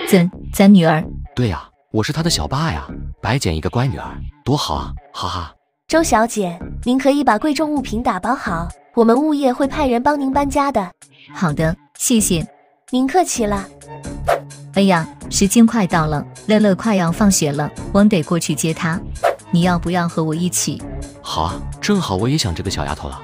咱女儿。 对呀，我是他的小爸呀，白捡一个乖女儿，多好啊，哈哈。 周小姐，您可以把贵重物品打包好，我们物业会派人帮您搬家的。 好的，谢谢。 您客气了。 哎呀，时间快到了，乐乐快要放学了，我得过去接她。你要不要和我一起？ 好啊，正好我也想这个小丫头了。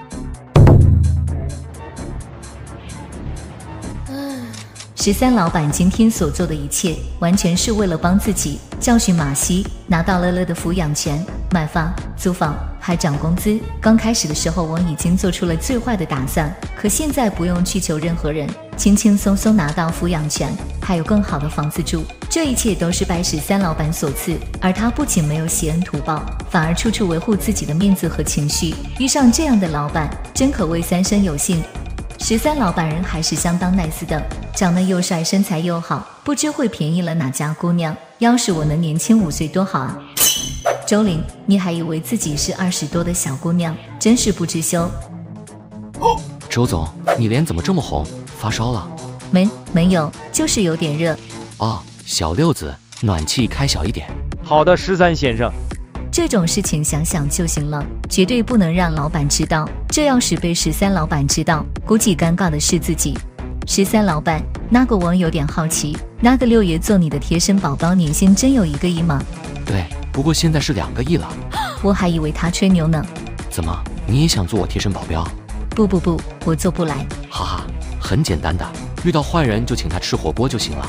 13老板今天所做的一切，完全是为了帮自己教训马西，拿到乐乐的抚养权，买房、租房，还涨工资。刚开始的时候，我已经做出了最坏的打算，可现在不用去求任何人，轻轻松松拿到抚养权，还有更好的房子住。这一切都是拜13老板所赐，而他不仅没有挟恩图报，反而处处维护自己的面子和情绪。遇上这样的老板，真可谓三生有幸。13老板人还是相当 nice 的，长得又帅，身材又好，不知会便宜了哪家姑娘。要是我能年轻5岁多好啊！周玲，你还以为自己是20多的小姑娘，真是不知羞。 周总，你脸怎么这么红？发烧了？ 没有，就是有点热。 哦，小六子，暖气开小一点。 好的，13先生。 这种事情想想就行了，绝对不能让老板知道。这要是被13老板知道，估计尴尬的是自己。13老板，那个我有点好奇，那个六爷做你的贴身宝宝，年薪真有1个亿吗？ 对，不过现在是2个亿了。 我还以为他吹牛呢。 怎么，你也想做我贴身保镖？ 不，我做不来。 哈哈，很简单的，遇到坏人就请他吃火锅就行了。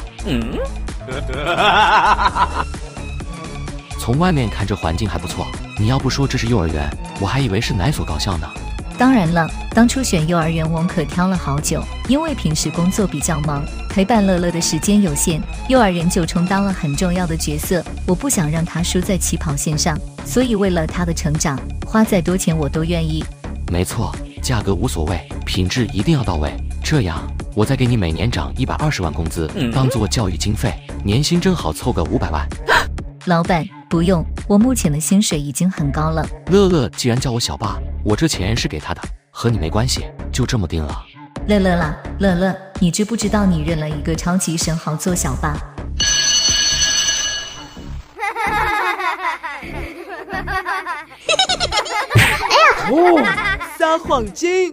从外面看这环境还不错，你要不说这是幼儿园，我还以为是哪所高校呢。 当然了，当初选幼儿园我可挑了好久，因为平时工作比较忙，陪伴乐乐的时间有限，幼儿园就充当了很重要的角色。我不想让他输在起跑线上，所以为了他的成长，花再多钱我都愿意。 没错，价格无所谓，品质一定要到位。这样，我再给你每年涨120万工资，当做教育经费，年薪正好凑个500万。 老板，不用，我目前的薪水已经很高了。 乐乐既然叫我小爸，我这钱是给他的，和你没关系，就这么定了。 乐乐啦，乐乐，你知不知道你认了一个超级神豪做小爸？ 哦，撒谎精！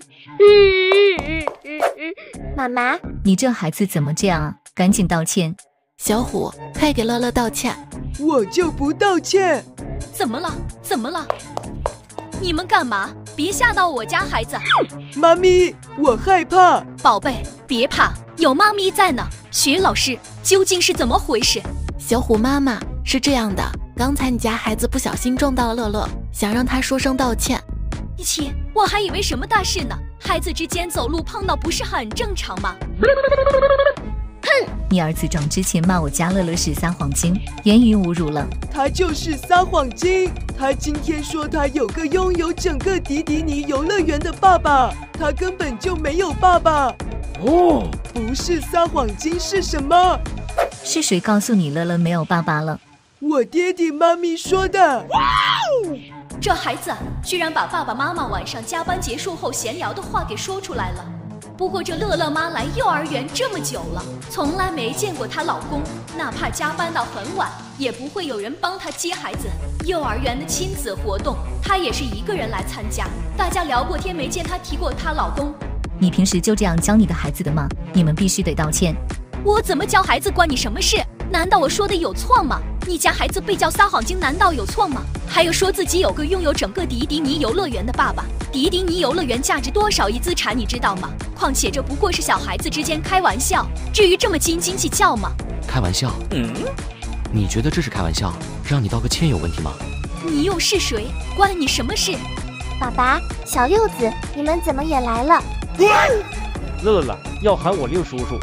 妈妈， 你这孩子怎么这样啊？赶紧道歉！ 小虎，快给乐乐道歉！ 我就不道歉！ 怎么了？怎么了？你们干嘛？别吓到我家孩子！ 妈咪，我害怕。 宝贝，别怕，有妈咪在呢。徐老师，究竟是怎么回事？ 小虎妈妈，是这样的，刚才你家孩子不小心撞到了乐乐，想让他说声道歉。 切，我还以为什么大事呢，孩子之间走路碰到不是很正常吗？ 哼，你儿子撞之前骂我家乐乐是撒谎精，言语侮辱了。 他就是撒谎精，他今天说他有个拥有整个迪迪尼游乐园的爸爸，他根本就没有爸爸。哦，不是撒谎精是什么？ 是谁告诉你乐乐没有爸爸了？ 我爹地妈咪说的。哇哦，这孩子居然把爸爸妈妈晚上加班结束后闲聊的话给说出来了。不过这乐乐妈来幼儿园这么久了，从来没见过她老公，哪怕加班到很晚，也不会有人帮她接孩子。幼儿园的亲子活动，她也是一个人来参加。大家聊过天，没见她提过她老公。 你平时就这样教你的孩子的吗？你们必须得道歉。 我怎么教孩子关你什么事？难道我说的有错吗？你家孩子被叫撒谎精，难道有错吗？还有说自己有个拥有整个迪迪尼游乐园的爸爸，迪迪尼游乐园价值多少亿资产，你知道吗？况且这不过是小孩子之间开玩笑，至于这么斤斤计较吗？ 开玩笑？你觉得这是开玩笑？让你道个歉有问题吗？ 你又是谁？关你什么事？ 爸爸，小六子，你们怎么也来了？ 乐乐要喊我六叔叔。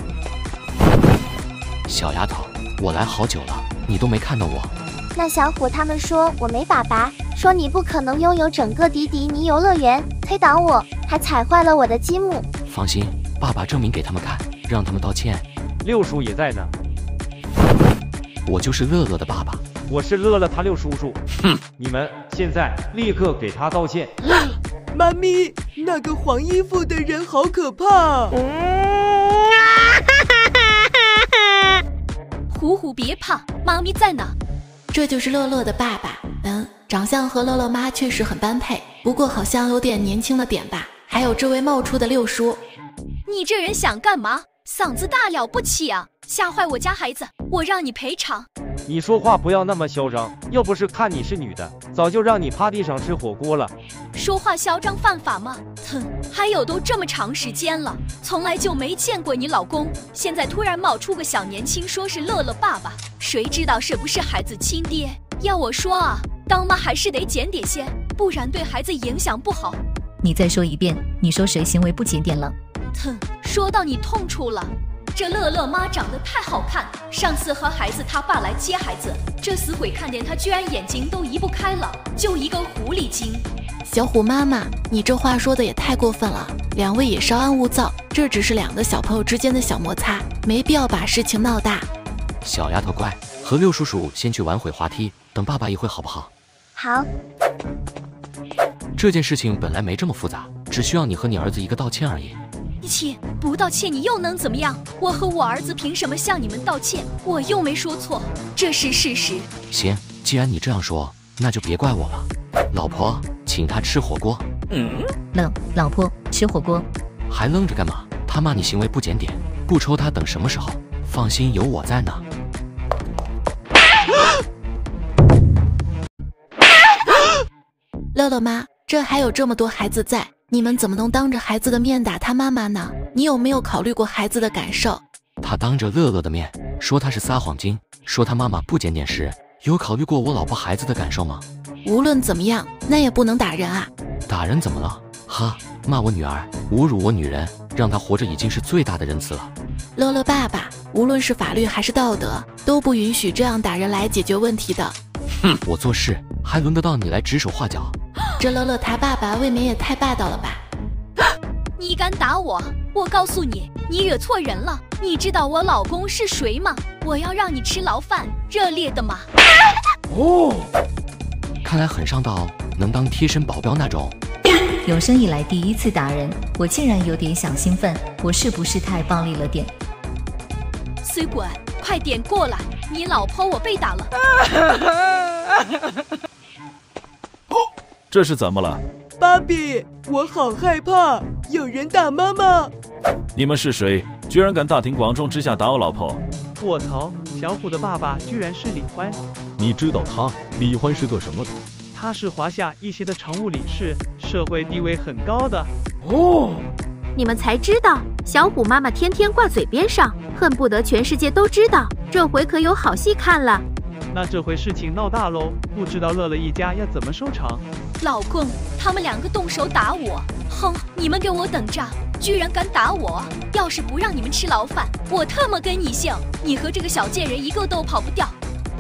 小丫头，我来好久了，你都没看到我。 那小虎他们说我没爸爸，说你不可能拥有整个迪迪尼游乐园，推倒我，还踩坏了我的积木。 放心，爸爸证明给他们看，让他们道歉。 六叔也在呢。 我就是乐乐的爸爸。 我是乐乐他六叔叔。哼，你们现在立刻给他道歉。 妈咪，那个黄衣服的人好可怕。 虎虎别怕，妈咪在呢。 这就是乐乐的爸爸，长相和乐乐妈确实很般配，不过好像有点年轻了点吧。还有这位冒出的六叔， 你这人想干嘛？嗓子大了不起啊！吓坏我家孩子，我让你赔偿。 你说话不要那么嚣张，要不是看你是女的，早就让你趴地上吃火锅了。 说话嚣张犯法吗？哼，还有都这么长时间了，从来就没见过你老公，现在突然冒出个小年轻，说是乐乐爸爸，谁知道是不是孩子亲爹？要我说啊，当妈还是得检点些，不然对孩子影响不好。 你再说一遍，你说谁行为不检点了？ 哼，说到你痛处了。这乐乐妈长得太好看，上次和孩子他爸来接孩子，这死鬼看见他居然眼睛都移不开了，就一个狐狸精。 小虎妈妈，你这话说的也太过分了，两位也稍安勿躁，这只是两个小朋友之间的小摩擦，没必要把事情闹大。 小丫头乖，和六叔叔先去玩会滑梯，等爸爸一会好不好？ 好。 这件事情本来没这么复杂，只需要你和你儿子一个道歉而已。 切，不道歉你又能怎么样？我和我儿子凭什么向你们道歉？我又没说错，这是事实。 行，既然你这样说，那就别怪我了。老婆，请他吃火锅。 老婆吃火锅， 还愣着干嘛？他骂你行为不检点，不抽他等什么时候？放心，有我在呢。 乐乐妈，这还有这么多孩子在，你们怎么能当着孩子的面打他妈妈呢？你有没有考虑过孩子的感受？ 他当着乐乐的面说他是撒谎精，说他妈妈不检点时，有考虑过我老婆孩子的感受吗？ 无论怎么样，那也不能打人啊！ 打人怎么了？哈，骂我女儿，侮辱我女人，让她活着已经是最大的仁慈了。 乐乐爸爸，无论是法律还是道德，都不允许这样打人来解决问题的。 哼，我做事还轮得到你来指手画脚？ 这乐乐他爸爸未免也太霸道了吧！ 你敢打我？我告诉你，你惹错人了。你知道我老公是谁吗？我要让你吃牢饭，热烈的吗？ 哦，看来很上道，能当贴身保镖那种。 有生以来第一次打人，我竟然有点小兴奋，我是不是太暴力了点？ 死鬼，快点过来！你老婆我被打了。 这是怎么了？ 芭比，我好害怕，有人打妈妈。 你们是谁？居然敢大庭广众之下打我老婆！ 卧槽，小虎的爸爸居然是李欢。 你知道他？李欢是做什么的？ 他是华夏一协的常务理事，社会地位很高的。 哦， 你们才知道，小虎妈妈天天挂嘴边上，恨不得全世界都知道。这回可有好戏看了。 那这回事情闹大喽，不知道乐乐一家要怎么收场。 老公，他们两个动手打我，哼，你们给我等着！居然敢打我！要是不让你们吃牢饭，我特么跟你姓！你和这个小贱人一个都跑不掉。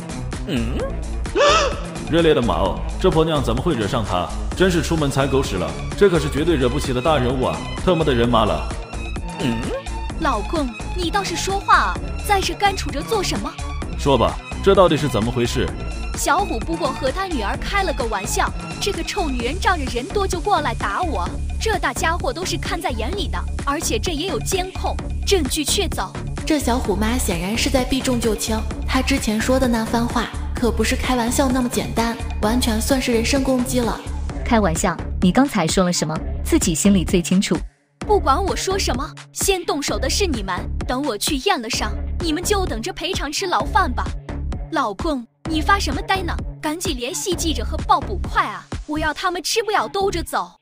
热烈的马哦，这婆娘怎么会惹上他？真是出门踩狗屎了！这可是绝对惹不起的大人物啊！特么的人妈了！ 老公，你倒是说话啊，在这干杵着做什么？ 说吧，这到底是怎么回事？ 小虎不过和他女儿开了个玩笑，这个臭女人仗着人多就过来打我，这大家伙都是看在眼里的，而且这也有监控，证据确凿。 这小虎妈显然是在避重就轻，她之前说的那番话可不是开玩笑那么简单，完全算是人身攻击了。 开玩笑？你刚才说了什么？自己心里最清楚。 不管我说什么，先动手的是你们，等我去验了伤，你们就等着赔偿吃牢饭吧。老公，你发什么呆呢？赶紧联系记者和报捕快啊！我要他们吃不了兜着走。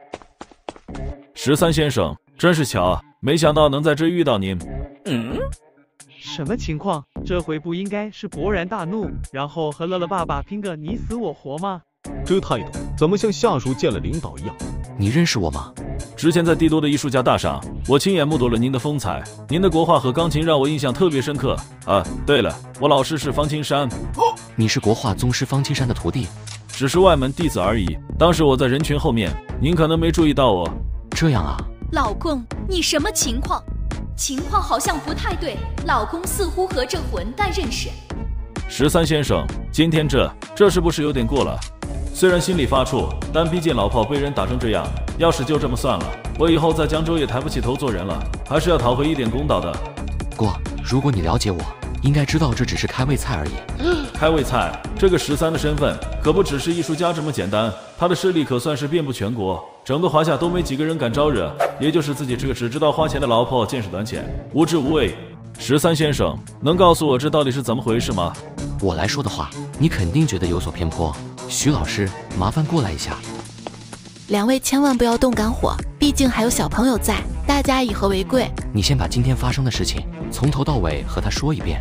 13先生，真是巧啊，没想到能在这遇到您。 什么情况？这回不应该是勃然大怒，然后和乐乐爸爸拼个你死我活吗？ 这态度怎么像下属见了领导一样？ 你认识我吗？ 之前在帝都的艺术家大赏，我亲眼目睹了您的风采，您的国画和钢琴让我印象特别深刻。啊，对了，我老师是方青山。 你是国画宗师方青山的徒弟？ 只是外门弟子而已。当时我在人群后面，您可能没注意到我。 这样啊？ 老公，你什么情况？情况好像不太对，老公似乎和这混蛋认识。 13先生，今天这是不是有点过了？虽然心里发怵，但毕竟老炮被人打成这样，要是就这么算了，我以后在江州也抬不起头做人了，还是要讨回一点公道的。 过，如果你了解我， 应该知道这只是开胃菜而已。 开胃菜，这个13的身份可不只是艺术家这么简单，他的势力可算是遍布全国，整个华夏都没几个人敢招惹，也就是自己这个只知道花钱的老婆见识短浅，无知无畏。13先生，能告诉我这到底是怎么回事吗？ 我来说的话，你肯定觉得有所偏颇。徐老师，麻烦过来一下。 两位千万不要动肝火，毕竟还有小朋友在，大家以和为贵。 你先把今天发生的事情从头到尾和他说一遍。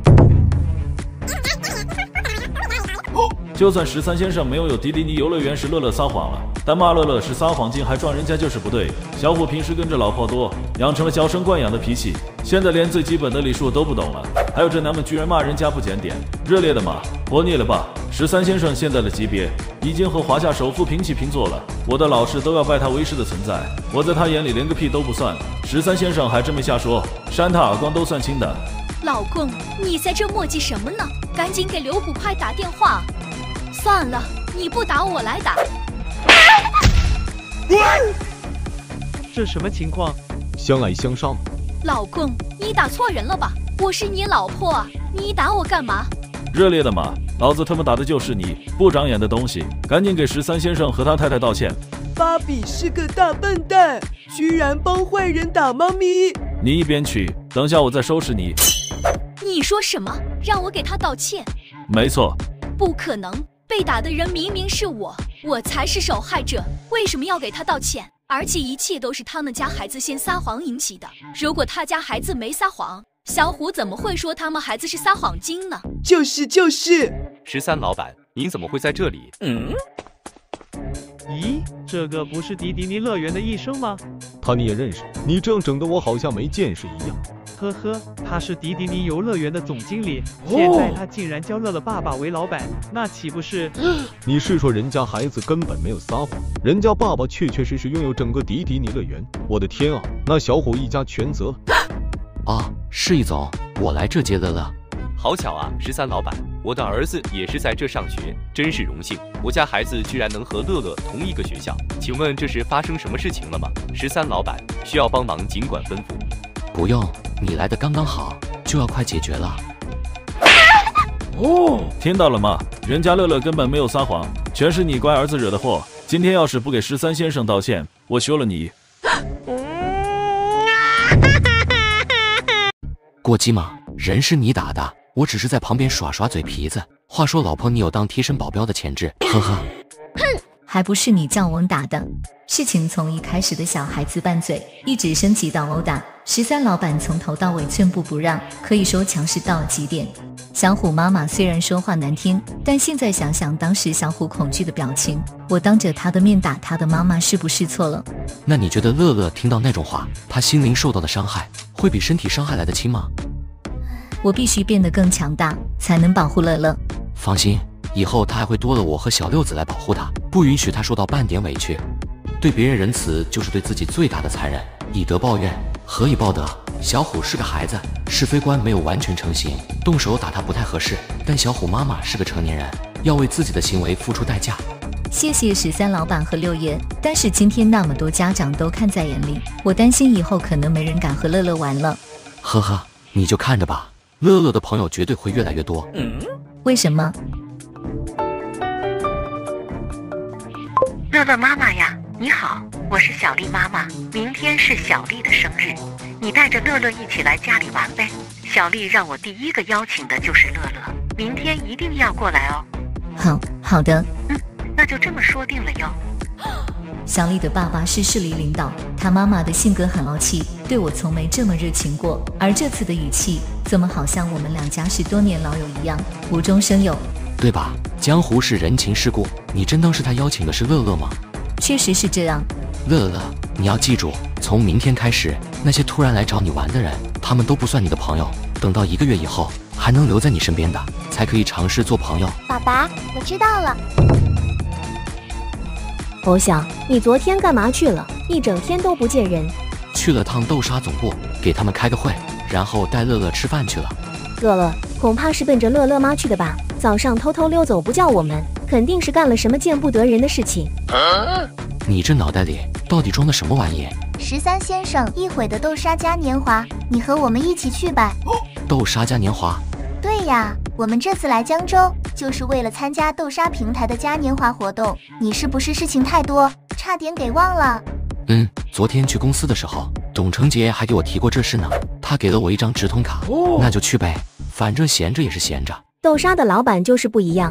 就算13先生没有迪迪尼游乐园是乐乐撒谎了，但骂乐乐是撒谎精还撞人家就是不对。小虎平时跟着老婆多，养成了娇生惯养的脾气，现在连最基本的礼数都不懂了。还有这娘们居然骂人家不检点，热烈的骂，活腻了吧？13先生现在的级别已经和华夏首富平起平坐了，我的老师都要拜他为师的存在，我在他眼里连个屁都不算。13先生还这么瞎说，扇他耳光都算轻的。 老公，你在这磨叽什么呢？赶紧给刘捕快打电话。算了，你不打我来打。 这什么情况？ 相爱相杀吗？ 老公，你打错人了吧？我是你老婆啊，你打我干嘛？ 热烈的骂，老子他妈打的就是你，不长眼的东西，赶紧给13先生和他太太道歉。 芭比是个大笨蛋，居然帮坏人打猫咪。 你一边去，等下我再收拾你。 你说什么？让我给他道歉？ 没错。 不可能，被打的人明明是我，我才是受害者，为什么要给他道歉？而且一切都是他们家孩子先撒谎引起的，如果他家孩子没撒谎，小虎怎么会说他们孩子是撒谎精呢？ 就是。 13老板，您怎么会在这里？ 咦，这个不是迪尼乐园的医生吗？ 他你也认识？你这样整得我好像没见识一样。 呵呵，他是迪尼游乐园的总经理，现在他竟然叫乐乐爸爸为老板，那岂不是？ 你是说人家孩子根本没有撒谎，人家爸爸确确实实拥有整个迪尼乐园？我的天啊，那小虎一家全责了。 啊，是易总，我来这接乐乐。 好巧啊，13老板，我的儿子也是在这上学，真是荣幸。我家孩子居然能和乐乐同一个学校，请问这是发生什么事情了吗？13老板，需要帮忙尽管吩咐。 不用，你来的刚刚好，就要快解决了。 听到了吗？人家乐乐根本没有撒谎，全是你乖儿子惹的祸。今天要是不给13先生道歉，我休了你。 过激吗？人是你打的，我只是在旁边耍嘴皮子。话说老婆，你有当贴身保镖的潜质，呵呵。 哼，还不是你叫我打的。事情从一开始的小孩子拌嘴，一直升级到殴打。13老板从头到尾寸步不让，可以说强势到了极点。小虎妈妈虽然说话难听，但现在想想当时小虎恐惧的表情，我当着他的面打他的妈妈是不是错了？ 那你觉得乐乐听到那种话，他心灵受到的伤害会比身体伤害来得轻吗？ 我必须变得更强大，才能保护乐乐。 放心，以后他还会多了我和小六子来保护他，不允许他受到半点委屈。对别人仁慈就是对自己最大的残忍，以德报怨，何以报德？小虎是个孩子，是非观没有完全成型，动手打他不太合适，但小虎妈妈是个成年人，要为自己的行为付出代价。 谢谢13老板和六爷，但是今天那么多家长都看在眼里，我担心以后可能没人敢和乐乐玩了。 呵呵，你就看着吧，乐乐的朋友绝对会越来越多。 为什么？ 乐乐妈妈呀，你好，我是小丽妈妈，明天是小丽的生日，你带着乐乐一起来家里玩呗。小丽让我第一个邀请的就是乐乐，明天一定要过来哦。 好的。 那就这么说定了哟。 小丽的爸爸是市里领导，他妈妈的性格很傲气，对我从没这么热情过，而这次的语气怎么好像我们两家是多年老友一样，无中生有。 对吧？江湖是人情世故，你真当是他邀请的是乐乐吗？ 确实是这样。 乐乐，你要记住，从明天开始，那些突然来找你玩的人，他们都不算你的朋友。等到1个月以后，还能留在你身边的，才可以尝试做朋友。 爸爸，我知道了。 偶像，你昨天干嘛去了？一整天都不见人。 去了趟豆沙总部，给他们开个会，然后带乐乐吃饭去了。 乐乐恐怕是奔着乐乐妈去的吧？早上偷偷溜走不叫我们，肯定是干了什么见不得人的事情。 你这脑袋里到底装的什么玩意 ？13先生，一会的豆沙嘉年华，你和我们一起去吧。 豆沙嘉年华， 呀，我们这次来江州就是为了参加豆沙平台的嘉年华活动，你是不是事情太多，差点给忘了？ 昨天去公司的时候，董成杰还给我提过这事呢，他给了我一张直通卡，那就去呗，反正闲着也是闲着。 豆沙的老板就是不一样。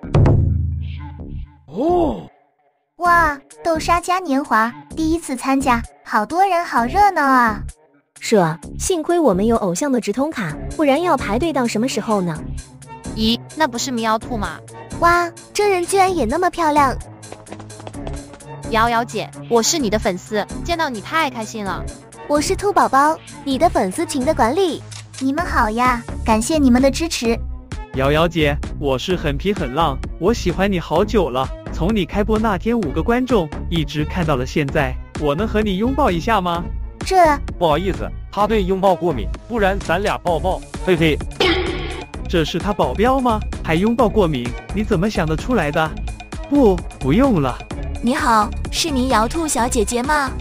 哇，豆沙嘉年华第一次参加，好多人，好热闹啊！ 是啊，幸亏我们有偶像的直通卡，不然要排队到什么时候呢？ 咦，那不是迷瑶兔吗？ 哇，这人居然也那么漂亮！ 瑶瑶姐，我是你的粉丝，见到你太开心了。 我是兔宝宝，你的粉丝群的管理。你们好呀，感谢你们的支持。 瑶瑶姐，我是很皮很浪，我喜欢你好久了，从你开播那天5个观众一直看到了现在，我能和你拥抱一下吗？ 不好意思，他对拥抱过敏，不然咱俩抱抱。嘿嘿， 这是他保镖吗？还拥抱过敏？你怎么想得出来的？不用了。 你好，是迷瑶兔小姐姐吗？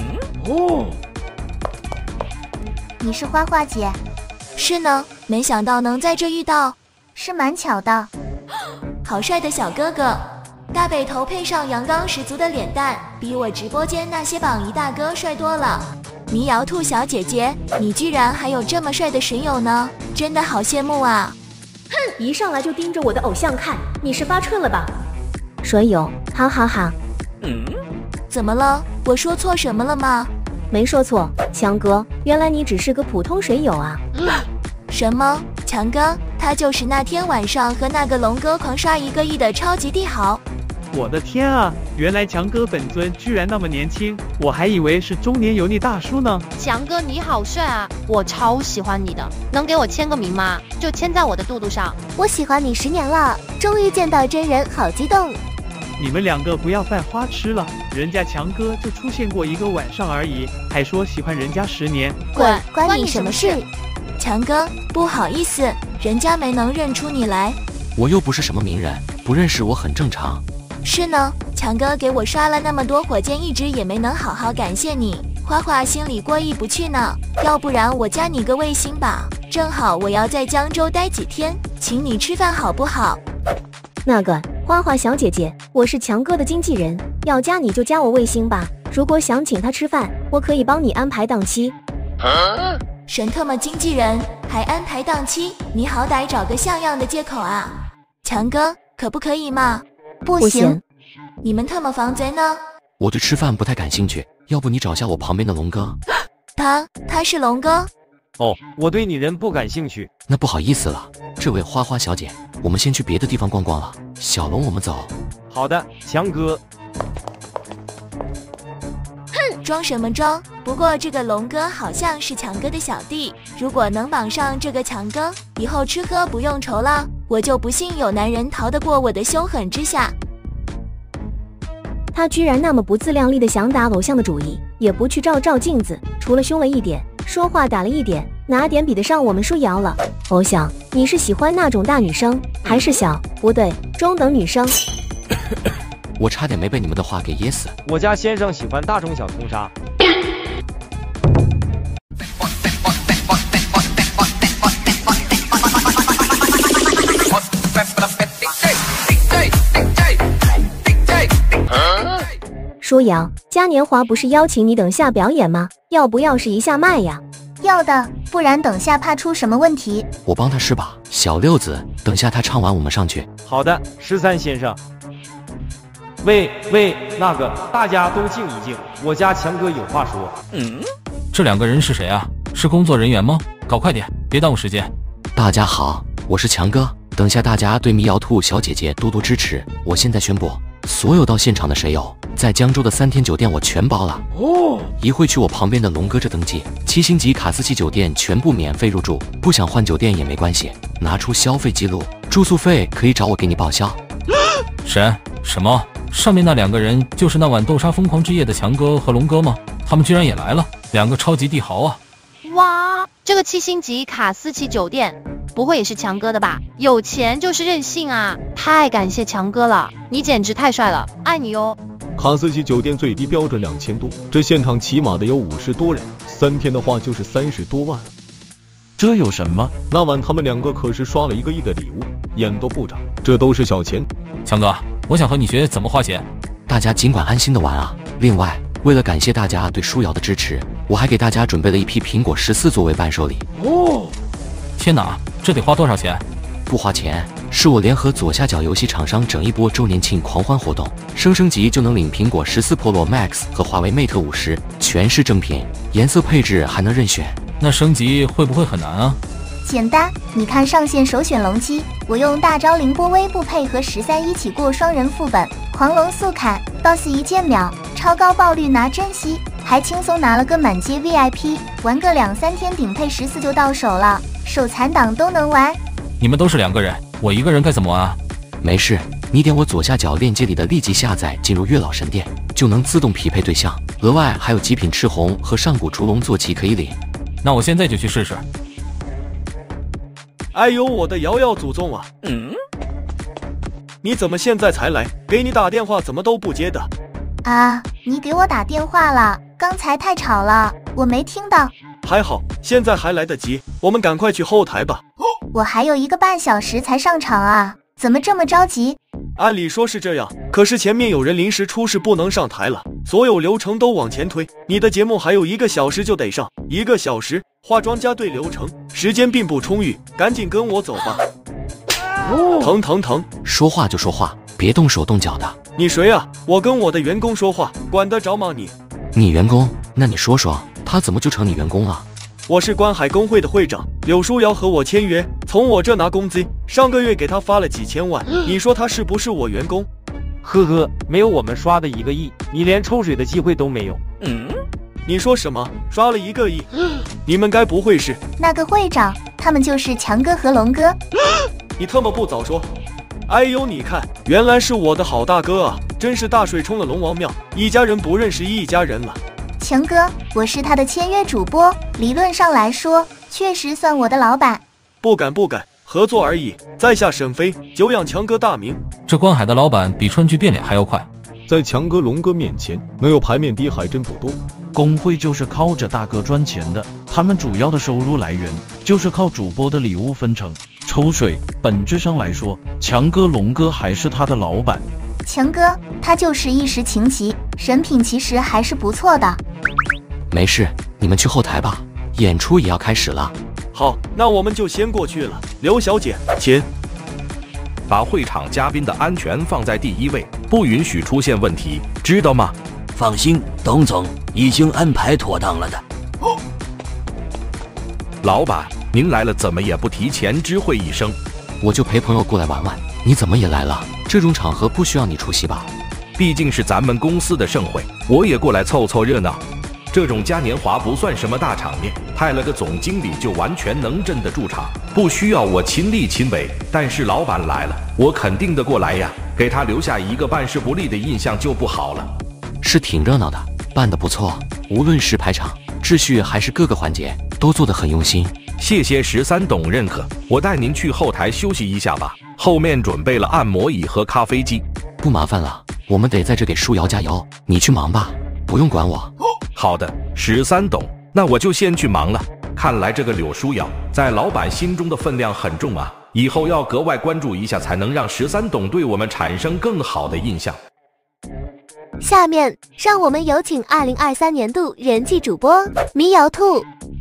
你是花花姐？ 是呢，没想到能在这遇到， 是蛮巧的。 好帅的小哥哥，大背头配上阳刚十足的脸蛋，比我直播间那些榜一大哥帅多了。迷瑶兔小姐姐，你居然还有这么帅的水友呢，真的好羡慕啊！ 哼，一上来就盯着我的偶像看，你是发春了吧？水友，哈哈哈。 怎么了？我说错什么了吗？ 没说错，强哥，原来你只是个普通水友啊。 什么？强哥？他就是那天晚上和那个龙哥狂刷1个亿的超级帝豪。 我的天啊，原来强哥本尊居然那么年轻，我还以为是中年油腻大叔呢。 强哥你好帅啊，我超喜欢你的，能给我签个名吗？就签在我的肚肚上。 我喜欢你10年了，终于见到真人，好激动。 你们2个不要犯花痴了，人家强哥就出现过1个晚上而已，还说喜欢人家10年。 滚，关你什么事？ 强哥，不好意思，人家没能认出你来。 我又不是什么名人，不认识我很正常。 是呢，强哥给我刷了那么多火箭，一直也没能好好感谢你，花花心里过意不去呢。要不然我加你个微信吧，正好我要在江州待几天，请你吃饭好不好？ 那个花花小姐姐，我是强哥的经纪人，要加你就加我微信吧。如果想请他吃饭，我可以帮你安排档期。 神特么经纪人还安排档期，你好歹找个像样的借口啊！强哥，可不可以嘛？ 不行。 你们特么防贼呢？ 我对吃饭不太感兴趣，要不你找下我旁边的龙哥。 他是龙哥？ 哦，我对你人不感兴趣。 那不好意思了，这位花花小姐，我们先去别的地方逛逛了。小龙，我们走。 好的，强哥。 哼，装什么装？不过这个龙哥好像是强哥的小弟，如果能绑上这个强哥，以后吃喝不用愁了。我就不信有男人逃得过我的凶狠之下。 他居然那么不自量力的想打偶像的主意，也不去照镜子，除了凶了一点，说话打了一点，哪点比得上我们舒瑶了？偶像，你是喜欢那种大女生，还是小不对中等女生？ 我差点没被你们的话给噎死。 我家先生喜欢大中小通杀。 舒瑶，嘉年华不是邀请你等下表演吗？要不要试一下麦呀？ 要的，不然等下怕出什么问题。 我帮他试吧。小六子，等下他唱完我们上去。 好的，13先生。喂，那个，大家都静一静，我家强哥有话说。 这2个人是谁啊？是工作人员吗？搞快点，别耽误时间。 大家好，我是强哥。等下大家对迷瑶兔小姐姐多多支持。我现在宣布，所有到现场的水友，在江州的3天酒店我全包了。一会去我旁边的龙哥这登记，7星级卡斯奇酒店全部免费入住，不想换酒店也没关系，拿出消费记录，住宿费可以找我给你报销。 什么？上面那2个人就是那晚豆沙疯狂之夜的强哥和龙哥吗？他们居然也来了，2个超级帝豪啊！ 哇，这个7星级卡斯奇酒店不会也是强哥的吧？有钱就是任性啊！太感谢强哥了，你简直太帅了，爱你哟！ 卡斯奇酒店最低标准2000多，这现场起码得有50多人，3天的话就是30多万了。 这有什么？ 那晚他们两个可是刷了1个亿的礼物，眼都不眨，这都是小钱。 强哥，我想和你学怎么花钱。 大家尽管安心的玩啊。另外，为了感谢大家对舒瑶的支持，我还给大家准备了一批苹果14作为伴手礼。 哦，天哪，这得花多少钱？ 不花钱，是我联合左下角游戏厂商整一波周年庆狂欢活动，升级就能领苹果14 Pro Max 和华为 Mate 50，全是正品，颜色配置还能任选。 那升级会不会很难啊？ 简单，你看上线首选龙姬，我用大招凌波微步配合13一起过双人副本，狂龙速砍 ，BOSS 一键秒，超高爆率拿珍稀，还轻松拿了个满阶 VIP， 玩个2-3天顶配14就到手了，手残党都能玩。 你们都是2个人，我1个人该怎么玩啊？ 没事，你点我左下角链接里的立即下载，进入月老神殿就能自动匹配对象，额外还有极品赤红和上古烛龙坐骑可以领。 那我现在就去试试。 哎呦，我的瑶瑶祖宗啊！你怎么现在才来？给你打电话怎么都不接的？ 啊，你给我打电话了，刚才太吵了，我没听到。 还好，现在还来得及，我们赶快去后台吧。 我还有1个半小时才上场啊，怎么这么着急？ 按理说是这样，可是前面有人临时出事不能上台了，所有流程都往前推。你的节目还有1个小时就得上，1个小时，化妆加对流程，时间并不充裕，赶紧跟我走吧。疼！ 说话就说话，别动手动脚的。 你谁啊？我跟我的员工说话，管得着吗你？ 你员工？那你说说，他怎么就成你员工了？ 我是观海工会的会长，柳舒瑶和我签约，从我这拿工资，上个月给他发了几千万，你说他是不是我员工？ 呵呵，没有我们刷的1个亿，你连抽水的机会都没有。 你说什么？刷了1个亿？你们该不会是那个会长？他们就是强哥和龙哥。 你特么不早说！哎呦，你看，原来是我的好大哥啊！真是大水冲了龙王庙，一家人不认识一家人了。 强哥，我是他的签约主播，理论上来说，确实算我的老板。 不敢，合作而已。在下沈飞，久仰强哥大名。 这观海的老板比川剧变脸还要快， 在强哥、龙哥面前，能有排面低还真不多。 工会就是靠着大哥赚钱的，他们主要的收入来源就是靠主播的礼物分成、抽水。本质上来说，强哥、龙哥还是他的老板。 强哥，他就是一时情急，人品其实还是不错的。 没事，你们去后台吧，演出也要开始了。 好，那我们就先过去了。刘小姐，请。 把会场嘉宾的安全放在第1位，不允许出现问题，知道吗？ 放心，董总已经安排妥当了的。 老板，您来了怎么也不提前知会一声？ 我就陪朋友过来玩玩，你怎么也来了？这种场合不需要你出席吧？ 毕竟是咱们公司的盛会，我也过来凑凑热闹。这种嘉年华不算什么大场面，派了个总经理就完全能镇得住场，不需要我亲力亲为。但是老板来了，我肯定得过来呀，给他留下一个办事不力的印象就不好了。 是挺热闹的，办得不错，无论是排场、秩序还是各个环节，都做得很用心。 谢谢13董认可，我带您去后台休息一下吧，后面准备了按摩椅和咖啡机。 不麻烦了，我们得在这给舒瑶加油，你去忙吧，不用管我。 好的，13董，那我就先去忙了。看来这个柳舒瑶在老板心中的分量很重啊，以后要格外关注一下，才能让13董对我们产生更好的印象。 下面让我们有请2023年度人气主播迷瑶兔。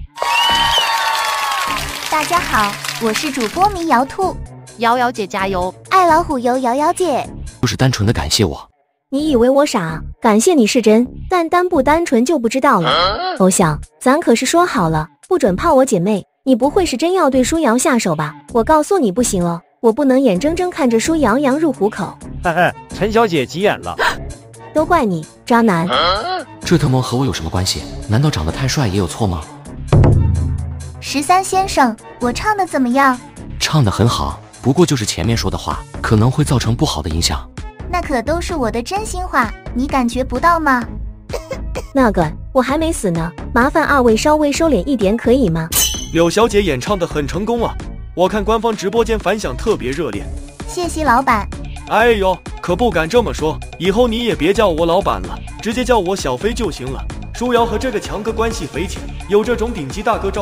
大家好，我是主播迷瑶兔。 瑶瑶姐加油！ 爱老虎油瑶瑶姐。 就是单纯的感谢我。 你以为我傻？感谢你是真，但单不单纯就不知道了。偶像，咱可是说好了，不准泡我姐妹。你不会是真要对舒瑶下手吧？我告诉你不行了，我不能眼睁睁看着舒瑶羊入虎口。 陈小姐急眼了。 都怪你，渣男！ 这特么和我有什么关系？难道长得太帅也有错吗 ？13先生，我唱的怎么样？ 唱得很好，不过就是前面说的话，可能会造成不好的影响。 那可都是我的真心话，你感觉不到吗？ 那个，我还没死呢，麻烦二位稍微收敛一点，可以吗？ 柳小姐演唱得很成功啊，我看官方直播间反响特别热烈。 谢谢老板。 哎呦，可不敢这么说，以后你也别叫我老板了，直接叫我小飞就行了。舒瑶和这个强哥关系匪浅，有这种顶级大哥罩着，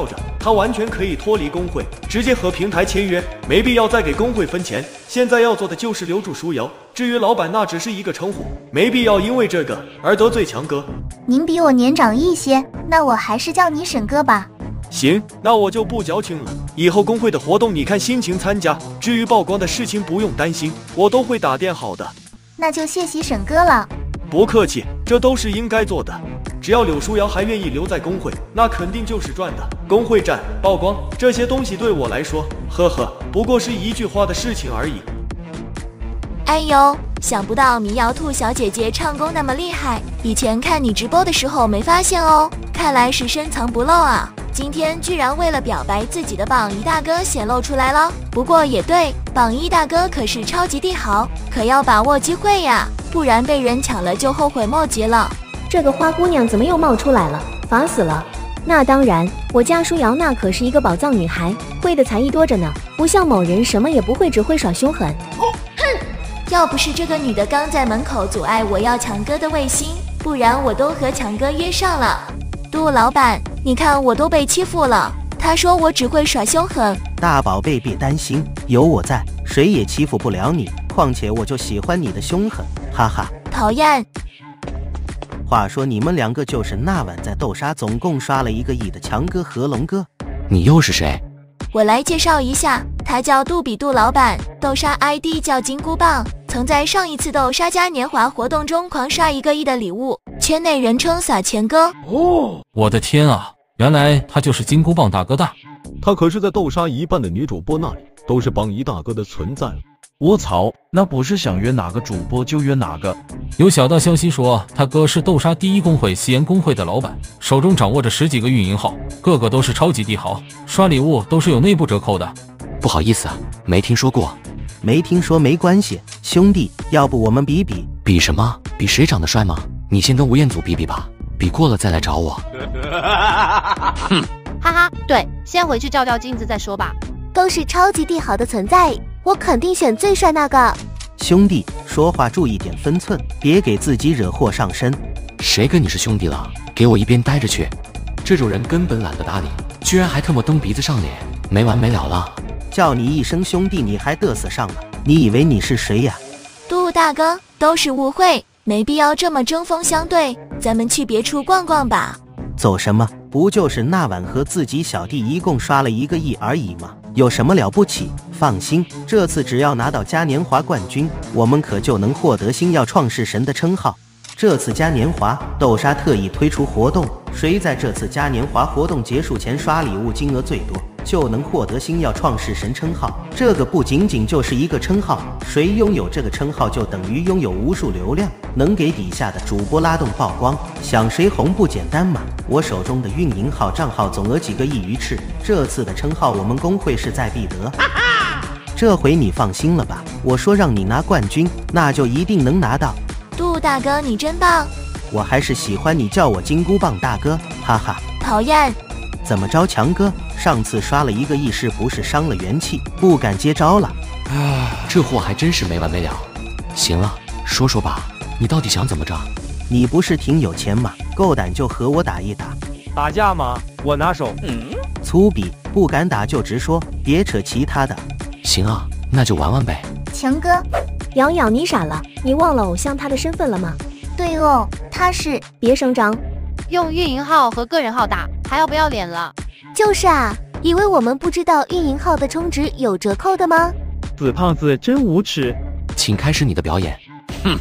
他完全可以脱离工会，直接和平台签约，没必要再给工会分钱。现在要做的就是留住舒瑶，至于老板那只是一个称呼，没必要因为这个而得罪强哥。 您比我年长一些，那我还是叫你沈哥吧。 行，那我就不矫情了。以后工会的活动你看心情参加，至于曝光的事情不用担心，我都会打点好的。 那就谢谢沈哥了。 不客气，这都是应该做的。只要柳舒瑶还愿意留在工会，那肯定就是赚的。工会战、曝光这些东西对我来说，呵呵，不过是一句话的事情而已。 哎呦，想不到迷瑶兔小姐姐唱功那么厉害，以前看你直播的时候没发现哦，看来是深藏不露啊。今天居然为了表白自己的榜一大哥显露出来了。不过也对，榜一大哥可是超级帝豪，可要把握机会呀，不然被人抢了就后悔莫及了。 这个花姑娘怎么又冒出来了？烦死了！那当然，我家舒瑶那可是一个宝藏女孩，会的才艺多着呢，不像某人什么也不会，只会耍凶狠。 哼！要不是这个女的刚在门口阻碍我要强哥的卫星，不然我都和强哥约上了。杜老板，你看我都被欺负了，他说我只会耍凶狠。 大宝贝别担心，有我在，谁也欺负不了你。况且我就喜欢你的凶狠，哈哈。 讨厌。 话说你们两个就是那晚在豆沙总共刷了1个亿的强哥和龙哥。 你又是谁？ 我来介绍一下，他叫杜比杜老板，豆沙 ID 叫金箍棒，曾在上一次豆沙嘉年华活动中狂刷1个亿的礼物，圈内人称撒钱哥。 哦，我的天啊，原来他就是金箍棒大哥大。 他可是在豆沙一半的女主播那里都是榜一大哥的存在了。 我操，那不是想约哪个主播就约哪个。 有小道消息说，他哥是豆沙第一公会西岩公会的老板，手中掌握着10几个运营号，个个都是超级帝豪，刷礼物都是有内部折扣的。 不好意思啊，没听说过。 没听说没关系，兄弟，要不我们比比？ 比什么？比谁长得帅吗？你先跟吴彦祖比比吧，比过了再来找我。 哼，哈哈，对，先回去照照镜子再说吧。 都是超级帝豪的存在，我肯定选最帅那个。 兄弟，说话注意点分寸，别给自己惹祸上身。 谁跟你是兄弟了？给我一边待着去！这种人根本懒得搭理，居然还特么蹬鼻子上脸，没完没了了。 叫你一声兄弟，你还嘚瑟上了？你以为你是谁呀？ 杜大哥，都是误会，没必要这么针锋相对，咱们去别处逛逛吧。 走什么？不就是那晚和自己小弟一共刷了1个亿而已吗？有什么了不起？放心，这次只要拿到嘉年华冠军，我们可就能获得星耀创世神的称号。这次嘉年华，豆沙特意推出活动，谁在这次嘉年华活动结束前刷礼物金额最多，就能获得星耀创世神称号。这个不仅仅就是一个称号，谁拥有这个称号就等于拥有无数流量，能给底下的主播拉动曝光，想谁红不简单嘛。我手中的运营号账号总额几个亿鱼翅，这次的称号我们工会势在必得。这回你放心了吧，我说让你拿冠军，那就一定能拿到。 杜大哥你真棒， 我还是喜欢你叫我金箍棒大哥，哈哈。 讨厌。 怎么着，强哥，上次刷了1个亿是不是伤了元气，不敢接招了？ 这货还真是没完没了。行了，说说吧，你到底想怎么着？ 你不是挺有钱吗？够胆就和我打一打。 打架吗？我拿手。 粗鄙，不敢打就直说，别扯其他的。 行啊，那就玩玩呗。 强哥， 瑶瑶你傻了，你忘了偶像他的身份了吗？ 对哦，他是。 别声张。 用运营号和个人号打，还要不要脸了？ 就是啊，以为我们不知道运营号的充值有折扣的吗？ 死胖子真无耻！ 请开始你的表演。哼。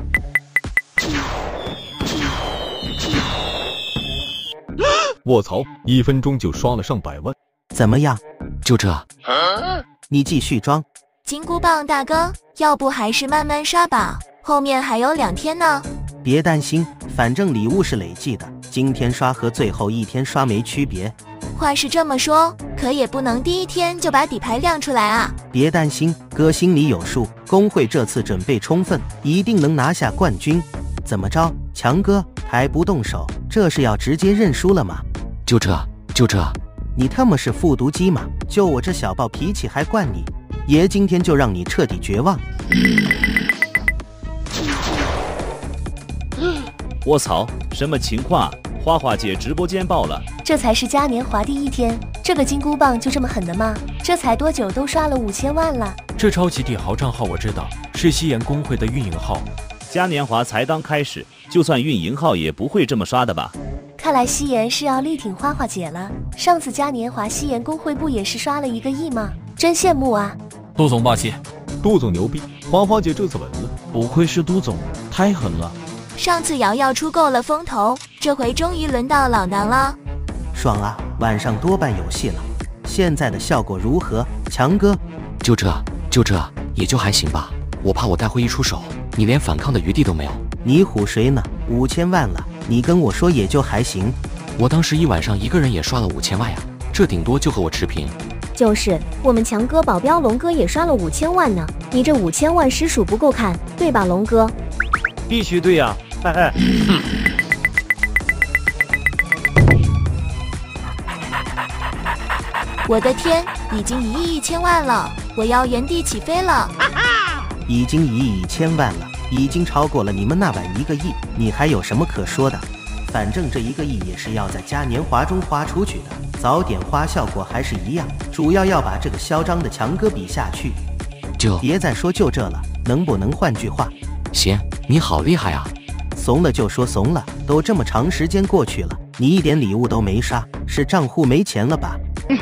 卧槽，1分钟就刷了上100万， 怎么样？ 就这？ 你继续装。 金箍棒大哥，要不还是慢慢刷吧，后面还有2天呢。 别担心，反正礼物是累计的，今天刷和最后1天刷没区别。 话是这么说，可也不能第1天就把底牌亮出来啊。 别担心，哥心里有数，工会这次准备充分，一定能拿下冠军。怎么着，强哥还不动手？这是要直接认输了吗？ 就这。 你他妈是复读机吗？就我这小暴脾气还惯你？爷今天就让你彻底绝望。 我操，什么情况？花花姐直播间爆了！ 这才是嘉年华第1天， 这个金箍棒就这么狠的吗？这才多久都刷了5000万了。 这超级帝豪账号我知道，是西岩公会的运营号。 嘉年华才刚开始，就算运营号也不会这么刷的吧？ 看来西岩是要力挺花花姐了。上次嘉年华西岩公会不也是刷了1个亿吗？真羡慕啊！ 杜总霸气， 杜总牛逼，花花姐这次稳了。 不愧是杜总，太狠了。 上次瑶瑶出够了风头，这回终于轮到老衲了。 爽啊，晚上多办游戏了。现在的效果如何，强哥？ 就这，也就还行吧。我怕我待会一出手，你连反抗的余地都没有。 你唬谁呢？5000万了，你跟我说也就还行。 我当时一晚上一个人也刷了5000万呀，这顶多就和我持平。 就是我们强哥保镖龙哥也刷了5000万呢，你这5000万实属不够看，对吧，龙哥？ 必须对呀、嘿嘿。 我的天，已经1亿1000万了，我要原地起飞了。 已经1亿1000万了，已经超过了你们那晚1个亿，你还有什么可说的？反正这1个亿也是要在嘉年华中花出去的，早点花效果还是一样，主要要把这个嚣张的强哥比下去。 就别再说就这了，能不能换句话？ 行，你好厉害啊！ 怂了就说怂了，都这么长时间过去了，你一点礼物都没刷，是账户没钱了吧？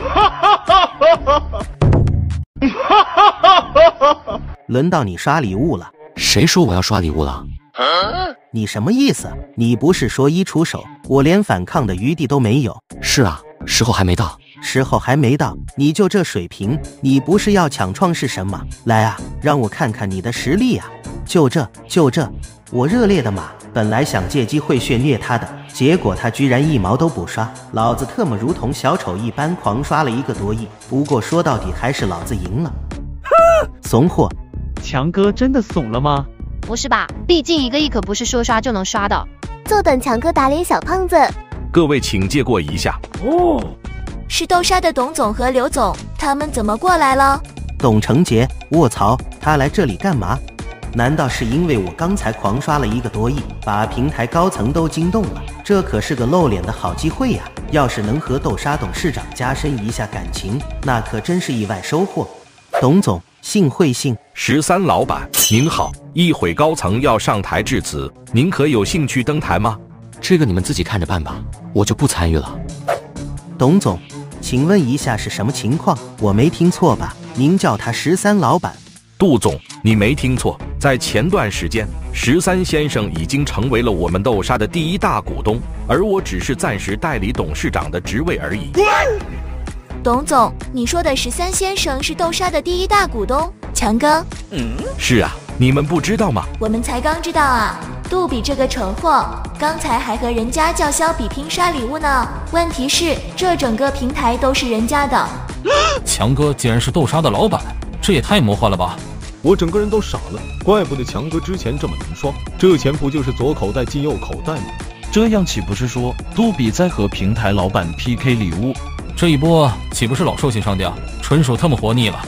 轮到你刷礼物了。 谁说我要刷礼物了？ 你什么意思？你不是说一出手，我连反抗的余地都没有？ 是啊，时候还没到。 时候还没到，你就这水平，你不是要抢创是什么？来啊，让我看看你的实力啊！就这，我热烈的马，本来想借机会血虐他的，结果他居然1毛都不刷，老子特么如同小丑一般狂刷了1个多亿。不过说到底还是老子赢了。怂货！ 强哥真的怂了吗？ 不是吧，毕竟1个亿可不是说刷就能刷的。 坐等强哥打脸小胖子。 各位请借过一下。 哦，是豆沙的董总和刘总，他们怎么过来了？ 董成杰，卧槽，他来这里干嘛？难道是因为我刚才狂刷了1个多亿，把平台高层都惊动了？这可是个露脸的好机会呀！要是能和豆沙董事长加深一下感情，那可真是意外收获。董总，幸会幸。 13老板您好，一会高层要上台致辞，您可有兴趣登台吗？ 这个你们自己看着办吧，我就不参与了。 董总，请问一下是什么情况？我没听错吧？您叫他13老板？ 杜总，你没听错，在前段时间，13先生已经成为了我们豆沙的第1大股东，而我只是暂时代理董事长的职位而已。 董总，你说的13先生是豆沙的第1大股东？强哥？ 是啊，你们不知道吗？ 我们才刚知道啊！杜比这个蠢货，刚才还和人家叫嚣比拼刷礼物呢。问题是，这整个平台都是人家的。 强哥竟然是豆沙的老板，这也太魔幻了吧！ 我整个人都傻了，怪不得强哥之前这么能刷，这钱不就是左口袋进右口袋吗？ 这样岂不是说杜比在和平台老板 PK 礼物？ 这一波岂不是老寿星上吊，纯属他妈活腻了。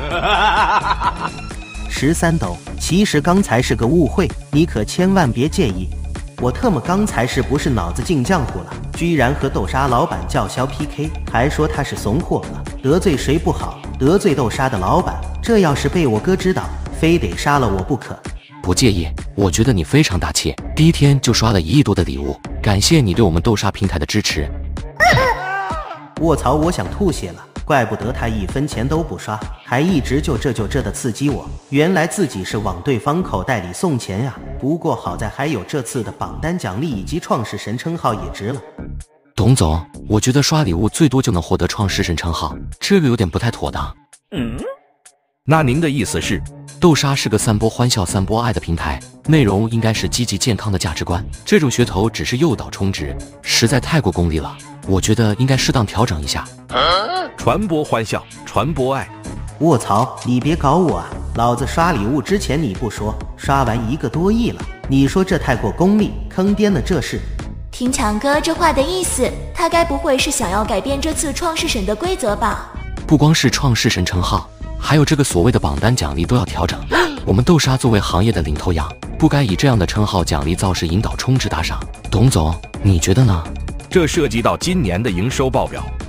13斗，其实刚才是个误会，你可千万别介意。我特么刚才是不是脑子进浆糊了？居然和豆沙老板叫嚣 PK， 还说他是怂货了。得罪谁不好，得罪豆沙的老板，这要是被我哥知道，非得杀了我不可。 不介意，我觉得你非常大气，第1天就刷了1亿多的礼物，感谢你对我们豆沙平台的支持。 卧槽，我想吐血了，怪不得他1分钱都不刷，还一直就这的刺激我，原来自己是往对方口袋里送钱呀。不过好在还有这次的榜单奖励以及创世神称号也值了。 董总，我觉得刷礼物最多就能获得创世神称号，这个有点不太妥当。 那您的意思是， 豆沙是个散播欢笑、散播爱的平台，内容应该是积极健康的价值观，这种噱头只是诱导充值，实在太过功利了。我觉得应该适当调整一下。 传播欢笑，传播爱。 卧槽，你别搞我啊！老子刷礼物之前你不说，刷完1个多亿了，你说这太过功利，坑爹呢这是。 听强哥这话的意思，他该不会是想要改变这次创世神的规则吧？ 不光是创世神称号，还有这个所谓的榜单奖励都要调整。我们豆沙作为行业的领头羊，不该以这样的称号奖励造势引导充值打赏。董总，你觉得呢？ 这涉及到今年的营收报表，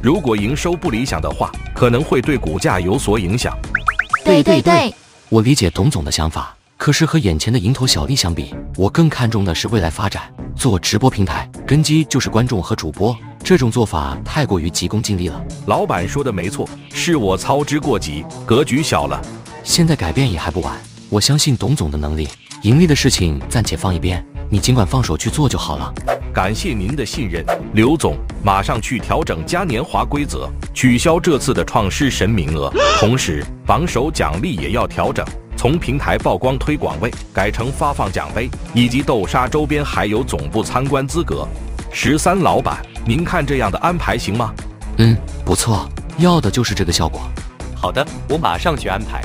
如果营收不理想的话，可能会对股价有所影响。 对， 我理解董总的想法，可是和眼前的蝇头小利相比，我更看重的是未来发展。做直播平台，根基就是观众和主播，这种做法太过于急功近利了。 老板说的没错，是我操之过急，格局小了。 现在改变也还不晚，我相信董总的能力，盈利的事情暂且放一边，你尽管放手去做就好了。 感谢您的信任，刘总，马上去调整嘉年华规则，取消这次的创世神名额，同时榜首奖励也要调整，从平台曝光推广位改成发放奖杯，以及豆沙周边还有总部参观资格。13老板，您看这样的安排行吗？ 不错，要的就是这个效果。 好的，我马上去安排。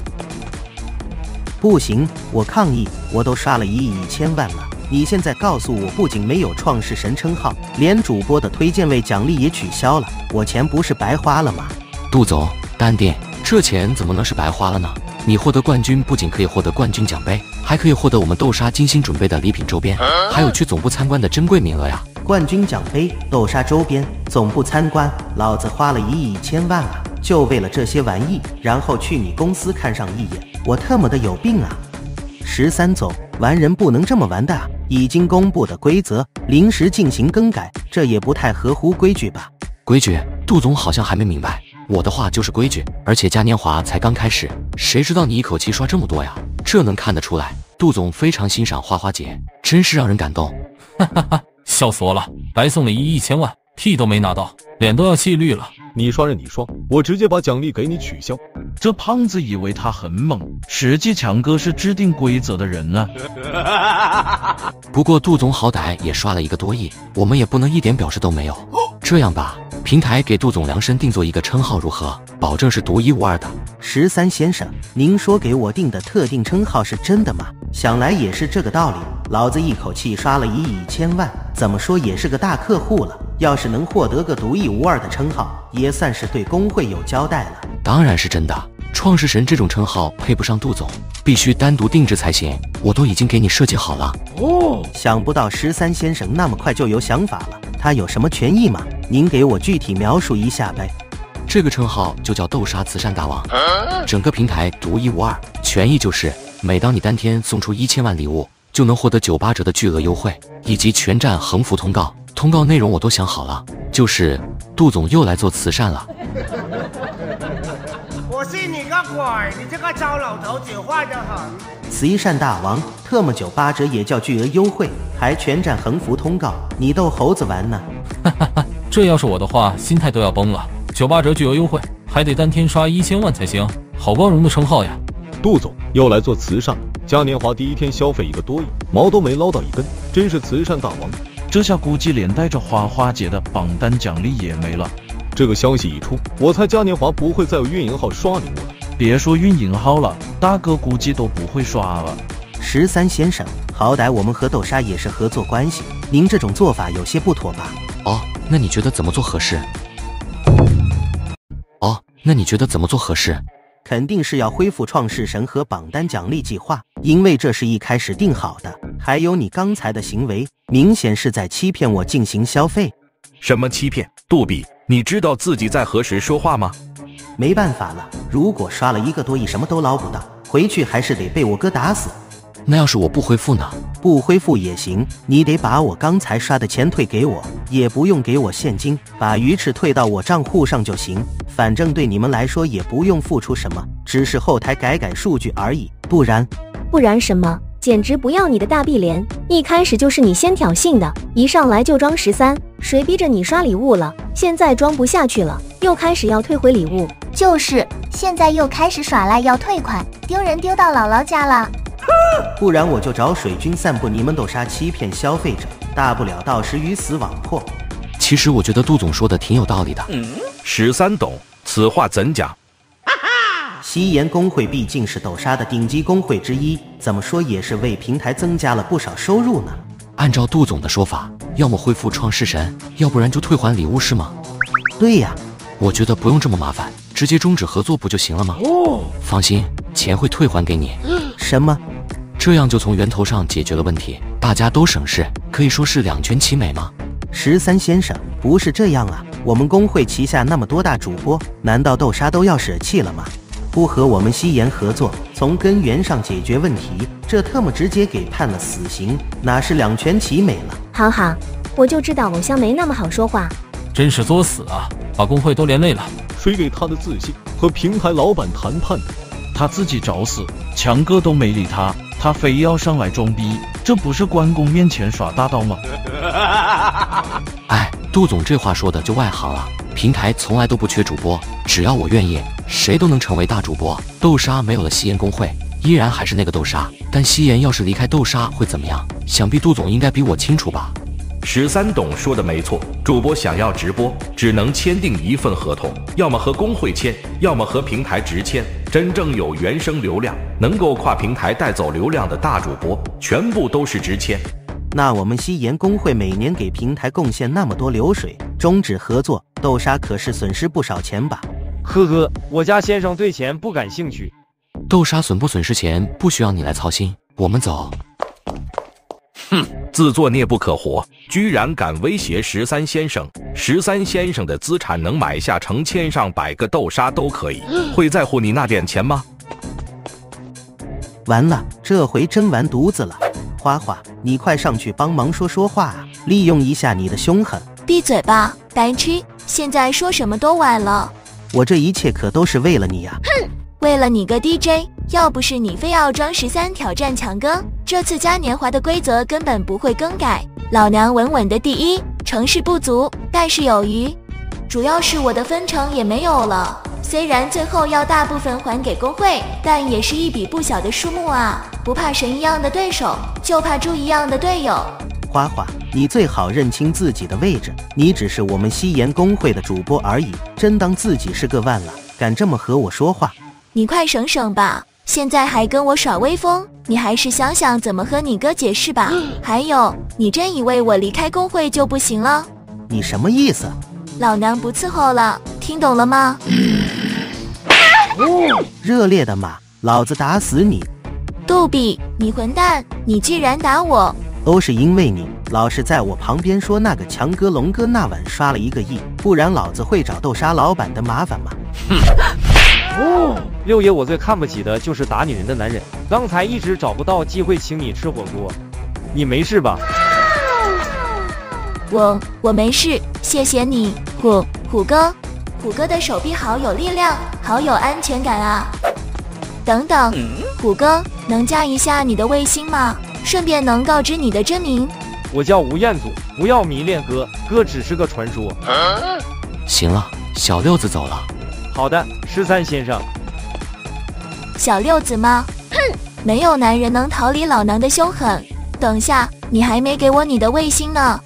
不行，我抗议，我都刷了1亿1000万了。你现在告诉我，不仅没有创世神称号，连主播的推荐位奖励也取消了，我钱不是白花了吗？ 杜总，淡定，这钱怎么能是白花了呢？你获得冠军不仅可以获得冠军奖杯，还可以获得我们豆沙精心准备的礼品周边，还有去总部参观的珍贵名额呀！ 冠军奖杯、豆沙周边、总部参观，老子花了1亿1000万啊，就为了这些玩意，然后去你公司看上一眼，我特么的有病啊！13总，玩人不能这么玩的，已经公布的规则临时进行更改，这也不太合乎规矩吧？ 规矩？杜总好像还没明白，我的话就是规矩，而且嘉年华才刚开始，谁知道你一口气刷这么多呀？这能看得出来，杜总非常欣赏花花姐，真是让人感动。 哈哈哈，笑死我了，白送了1亿1000万，屁都没拿到，脸都要气绿了。 你刷任你刷，我直接把奖励给你取消。 这胖子以为他很猛，实际强哥是制定规则的人啊。 不过杜总好歹也刷了1个多亿，我们也不能一点表示都没有。这样吧，平台给杜总量身定做一个称号如何？保证是独一无二的。 13先生，您说给我定的特定称号是真的吗？想来也是这个道理，老子一口气刷了1亿1000万，怎么说也是个大客户了。要是能获得个独一无二的称号，也算是对工会有交代了。 当然是真的，创世神这种称号配不上杜总，必须单独定制才行，我都已经给你设计好了。 想不到13先生那么快就有想法了，他有什么权益吗？您给我具体描述一下呗。 这个称号就叫豆沙慈善大王，整个平台独一无二，权益就是每当你当天送出1000万礼物，就能获得98折的巨额优惠，以及全站横幅通告。通告内容我都想好了，就是杜总又来做慈善了。 我信你个鬼！你这个糟老头子坏得很。 慈善大王，特么98折也叫巨额优惠，还全站横幅通告，你逗猴子玩呢？ 哈哈哈，这要是我的话，心态都要崩了。98折巨额优惠，还得当天刷1000万才行，好光荣的称号呀！ 杜总又来做慈善，嘉年华第1天消费1个多亿，毛都没捞到一根，真是慈善大王。 这下估计连带着花花姐的榜单奖励也没了。 这个消息一出，我猜嘉年华不会再有运营号刷礼物了。 别说运营号了，大哥估计都不会刷了。 13先生，好歹我们和豆沙也是合作关系，您这种做法有些不妥吧？ 那你觉得怎么做合适？ 肯定是要恢复创世神和榜单奖励计划，因为这是一开始定好的。还有你刚才的行为，明显是在欺骗我进行消费。 什么欺骗？杜比，你知道自己在何时说话吗？ 没办法了，如果刷了1个多亿什么都捞不到，回去还是得被我哥打死。 那要是我不恢复呢？ 不恢复也行，你得把我刚才刷的钱退给我，也不用给我现金，把鱼翅退到我账户上就行。反正对你们来说也不用付出什么，只是后台改数据而已。不然什么？简直不要你的大碧莲！一开始就是你先挑衅的，一上来就装13，谁逼着你刷礼物了？现在装不下去了，又开始要退回礼物。 就是，现在又开始耍赖要退款，丢人丢到姥姥家了。 不然我就找水军散布你们豆沙欺骗消费者，大不了到时鱼死网破。 其实我觉得杜总说的挺有道理的。 13懂，此话怎讲？ 西岩工会毕竟是豆沙的顶级工会之一，怎么说也是为平台增加了不少收入呢。 按照杜总的说法，要么恢复创世神，要不然就退还礼物是吗？ 对呀， 我觉得不用这么麻烦，直接终止合作不就行了吗？放心，钱会退还给你。 什么？ 这样就从源头上解决了问题，大家都省事，可以说是两全其美吗？ 13先生，不是这样啊，我们工会旗下那么多大主播，难道豆沙都要舍弃了吗？不和我们西岩合作，从根源上解决问题，这特么直接给判了死刑，哪是两全其美了？ 好好，我就知道偶像没那么好说话， 真是作死啊，把工会都连累了。 谁给他的自信和平台老板谈判的？ 他自己找死，强哥都没理他，他非要上来装逼，这不是关公面前耍大刀吗？ 哎，杜总这话说的就外行了。平台从来都不缺主播，只要我愿意，谁都能成为大主播。豆沙没有了西岩工会，依然还是那个豆沙，但西岩要是离开豆沙会怎么样？想必杜总应该比我清楚吧。 13董说的没错，主播想要直播，只能签订一份合同，要么和工会签，要么和平台直签。真正有原生流量，能够跨平台带走流量的大主播，全部都是直签。 那我们西岩工会每年给平台贡献那么多流水，终止合作，豆沙可是损失不少钱吧？ 呵呵，我家先生对钱不感兴趣。 豆沙损不损失钱，不需要你来操心，我们走。 哼，自作孽不可活，居然敢威胁13先生。13先生的资产能买下成千上百个豆沙都可以，会在乎你那点钱吗？ 完了，这回真完犊子了。花花，你快上去帮忙说话啊，利用一下你的凶狠。 闭嘴吧，白痴！现在说什么都晚了。 我这一切可都是为了你呀！ 哼，为了你个 DJ！ 要不是你非要装13挑战强哥，这次嘉年华的规则根本不会更改。老娘稳稳的第一，成事不足，败事有余。主要是我的分成也没有了，虽然最后要大部分还给工会，但也是一笔不小的数目啊！不怕神一样的对手，就怕猪一样的队友。 花花，你最好认清自己的位置，你只是我们西岩工会的主播而已，真当自己是个万了，敢这么和我说话？ 你快省省吧，现在还跟我耍威风，你还是想想怎么和你哥解释吧。还有，你真以为我离开工会就不行了？ 你什么意思？ 老娘不伺候了，听懂了吗？ 热烈的骂，老子打死你！ 杜比，你混蛋，你居然打我！ 都是因为你老是在我旁边说那个强哥龙哥那晚刷了1个亿，不然老子会找豆沙老板的麻烦吗？ 六爷，我最看不起的就是打女人的男人。刚才一直找不到机会请你吃火锅，你没事吧？ 我没事，谢谢你，虎哥。虎哥的手臂好有力量，好有安全感啊！等等，虎哥，能加一下你的卫星吗？顺便能告知你的真名。 我叫吴彦祖，不要迷恋哥，哥只是个传说。 行了，小六子走了。 好的，13先生。 小六子吗？哼，没有男人能逃离老娘的凶狠。等下，你还没给我你的卫星呢。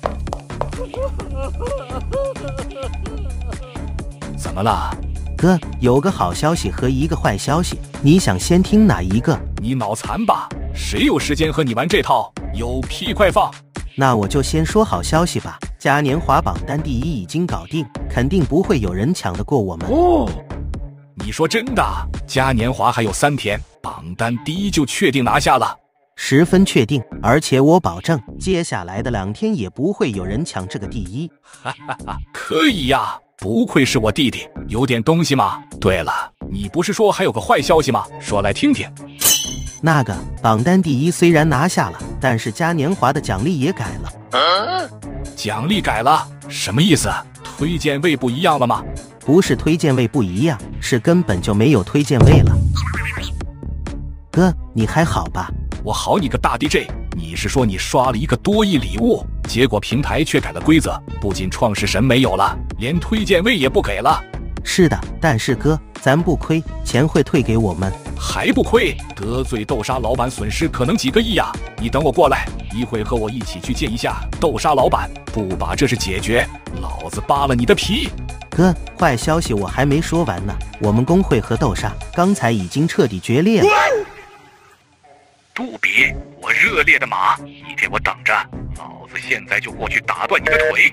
怎么了？ 哥，有个好消息和一个坏消息，你想先听哪一个？ 你脑残吧？谁有时间和你玩这套？有屁快放！ 那我就先说好消息吧，嘉年华榜单第1已经搞定，肯定不会有人抢得过我们。 哦，你说真的？嘉年华还有3天，榜单第1就确定拿下了 ？10分确定，而且我保证，接下来的2天也不会有人抢这个第1。 哈哈哈，可以呀！不愧是我弟弟，有点东西嘛。对了，你不是说还有个坏消息吗？说来听听。 那个榜单第1虽然拿下了，但是嘉年华的奖励也改了。 奖励改了？什么意思？推荐位不一样了吗？ 不是推荐位不一样，是根本就没有推荐位了。哥，你还好吧？ 我好你个大 DJ！ 你是说你刷了一个多亿礼物，结果平台却改了规则，不仅创世神没有了，连推荐位也不给了。 是的，但是哥，咱不亏，钱会退给我们。 还不亏？得罪豆沙老板损失可能几个亿呀！你等我过来，一会和我一起去见一下豆沙老板，不把这事解决，老子扒了你的皮！ 哥，坏消息我还没说完呢，我们工会和豆沙刚才已经彻底决裂了。 杜比，我热烈的马，你给我等着，老子现在就过去打断你的腿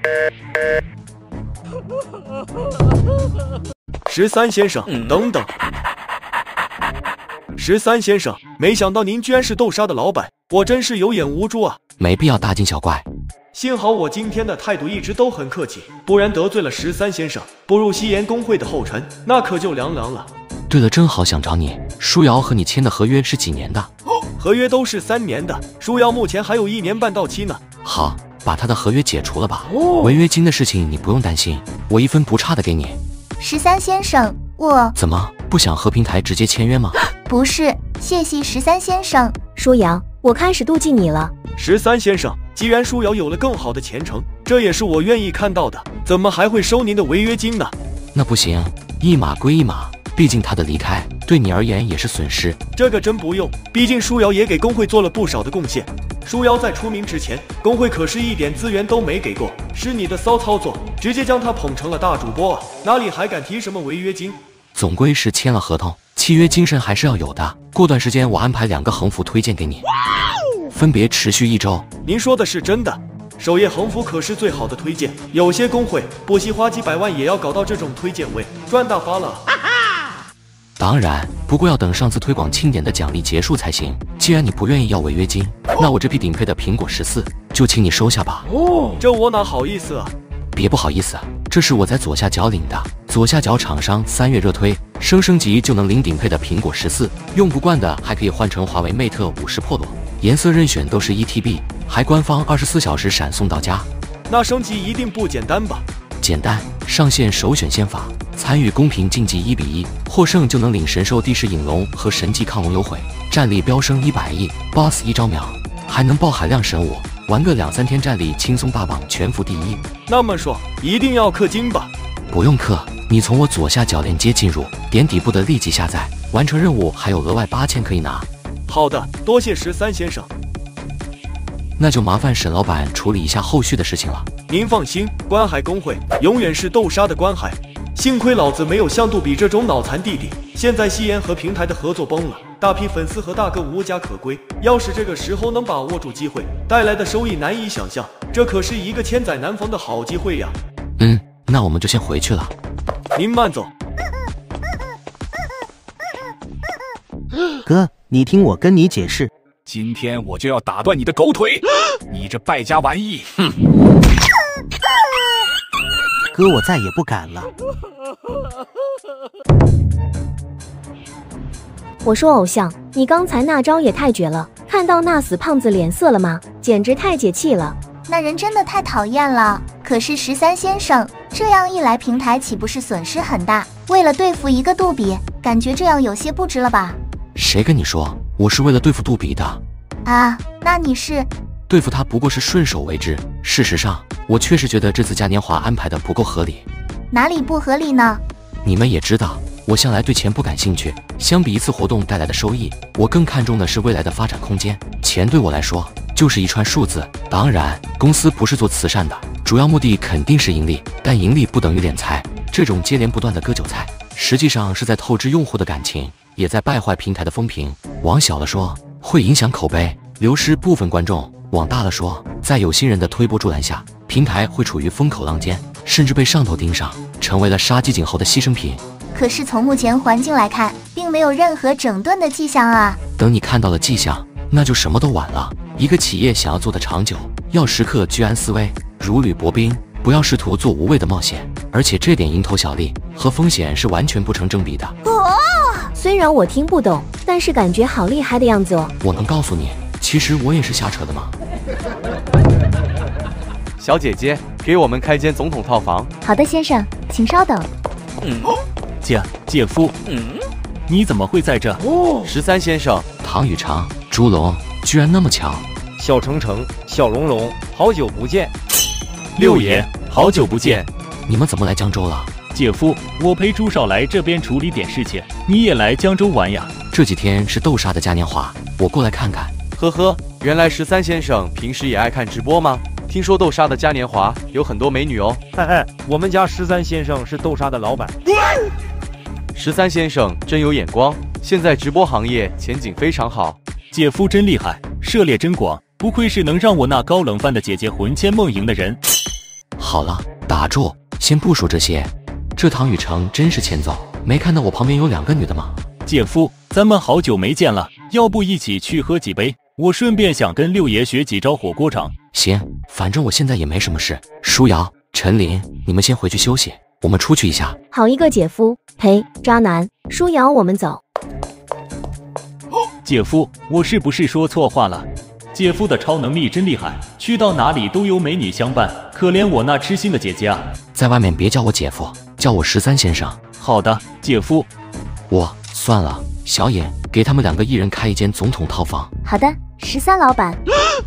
！13先生，等等。13先生，没想到您居然是豆沙的老板，我真是有眼无珠啊！ 没必要大惊小怪。 幸好我今天的态度一直都很客气，不然得罪了13先生，步入西岩工会的后尘，那可就凉了。 对了，正好想找你，舒瑶和你签的合约是几年的？ 合约都是3年的，舒瑶目前还有1年半到期呢。 好，把他的合约解除了吧。违约金的事情你不用担心，我1分不差的给你。 13先生，我怎么不想和平台直接签约吗？ 不是，谢谢13先生。 舒瑶，我开始妒忌你了。 13先生，既然舒瑶有了更好的前程，这也是我愿意看到的，怎么还会收您的违约金呢？ 那不行，一码归一码，毕竟他的离开对你而言也是损失。 这个真不用，毕竟舒瑶也给工会做了不少的贡献。舒瑶在出名之前，工会可是一点资源都没给过，是你的骚操作，直接将他捧成了大主播啊，哪里还敢提什么违约金？ 总归是签了合同，契约精神还是要有的。过段时间我安排2个横幅推荐给你，分别持续1周。 您说的是真的？首页横幅可是最好的推荐，有些工会不惜花几百万也要搞到这种推荐位，赚大发了。 当然，不过要等上次推广庆典的奖励结束才行。既然你不愿意要违约金，那我这批顶配的苹果14就请你收下吧。 这我哪好意思啊？ 别不好意思，这是我在左下角领的。左下角厂商3月热推，升级就能领顶配的苹果14，用不惯的还可以换成华为 Mate 50 Pro，颜色任选都是 1TB， 还官方24小时闪送到家。 那升级一定不简单吧？ 简单，上线首选仙法，参与公平竞技1比1，获胜就能领神兽地势引龙和神迹抗龙有悔，战力飙升100亿 ，BOSS 1招秒，还能爆海量神武，玩个2-3天战力轻松霸榜全服第1。 那么说，一定要氪金吧？ 不用氪，你从我左下角链接进入，点底部的立即下载，完成任务还有额外8000可以拿。 好的，多谢13先生。 那就麻烦沈老板处理一下后续的事情了。 您放心，观海公会永远是豆沙的观海。幸亏老子没有像杜比这种脑残弟弟，现在西岩和平台的合作崩了，大批粉丝和大哥无家可归。要是这个时候能把握住机会，带来的收益难以想象，这可是一个千载难逢的好机会呀。 那我们就先回去了。 您慢走。 哥，你听我跟你解释。 今天我就要打断你的狗腿！你这败家玩意！哼！ 哥，我再也不敢了。 我说偶像，你刚才那招也太绝了，看到那死胖子脸色了吗？简直太解气了。 那人真的太讨厌了。可是13先生，这样一来平台岂不是损失很大？为了对付一个杜比，感觉这样有些不值了吧？ 谁跟你说我是为了对付杜比的？ 啊，那你是？ 对付他不过是顺手为之。事实上，我确实觉得这次嘉年华安排的不够合理。 哪里不合理呢？ 你们也知道，我向来对钱不感兴趣。相比一次活动带来的收益，我更看重的是未来的发展空间。钱对我来说就是一串数字。当然，公司不是做慈善的，主要目的肯定是盈利，但盈利不等于敛财。这种接连不断的割韭菜，实际上是在透支用户的感情，也在败坏平台的风评。往小了说，会影响口碑，流失部分观众；往大了说，在有心人的推波助澜下，平台会处于风口浪尖，甚至被上头盯上，成为了杀鸡儆猴的牺牲品。 可是从目前环境来看，并没有任何整顿的迹象啊。 等你看到了迹象，那就什么都晚了。一个企业想要做得长久，要时刻居安思危，如履薄冰，不要试图做无谓的冒险。而且这点蝇头小利和风险是完全不成正比的。 虽然我听不懂，但是感觉好厉害的样子哦。 我能告诉你，其实我也是瞎扯的嘛。 小姐姐，给我们开间总统套房。 好的，先生，请稍等。 姐夫，你怎么会在这 ？13先生， 唐宇长、朱龙，居然那么巧。 小程程、小龙龙，好久不见。 六爷，好久不见。 你们怎么来江州了？ 姐夫，我陪朱少来这边处理点事情，你也来江州玩呀？ 这几天是豆沙的嘉年华，我过来看看。 呵呵，原来13先生平时也爱看直播吗？听说豆沙的嘉年华有很多美女哦。 我们家13先生是豆沙的老板。 13先生真有眼光，现在直播行业前景非常好。 姐夫真厉害，涉猎真广，不愧是能让我那高冷范的姐姐魂牵梦萦的人。 好了，打住，先不说这些。这唐雨成真是欠揍，没看到我旁边有2个女的吗？ 姐夫，咱们好久没见了，要不一起去喝几杯？ 我顺便想跟六爷学几招火锅掌。 行，反正我现在也没什么事。舒瑶、陈琳，你们先回去休息，我们出去一下。 好一个姐夫，呸，渣男！舒瑶，我们走。 姐夫，我是不是说错话了？姐夫的超能力真厉害，去到哪里都有美女相伴，可怜我那痴心的姐姐啊！ 在外面别叫我姐夫，叫我13先生。 好的，姐夫。 算了，小野，给他们2个一人开一间总统套房。 好的，13老板。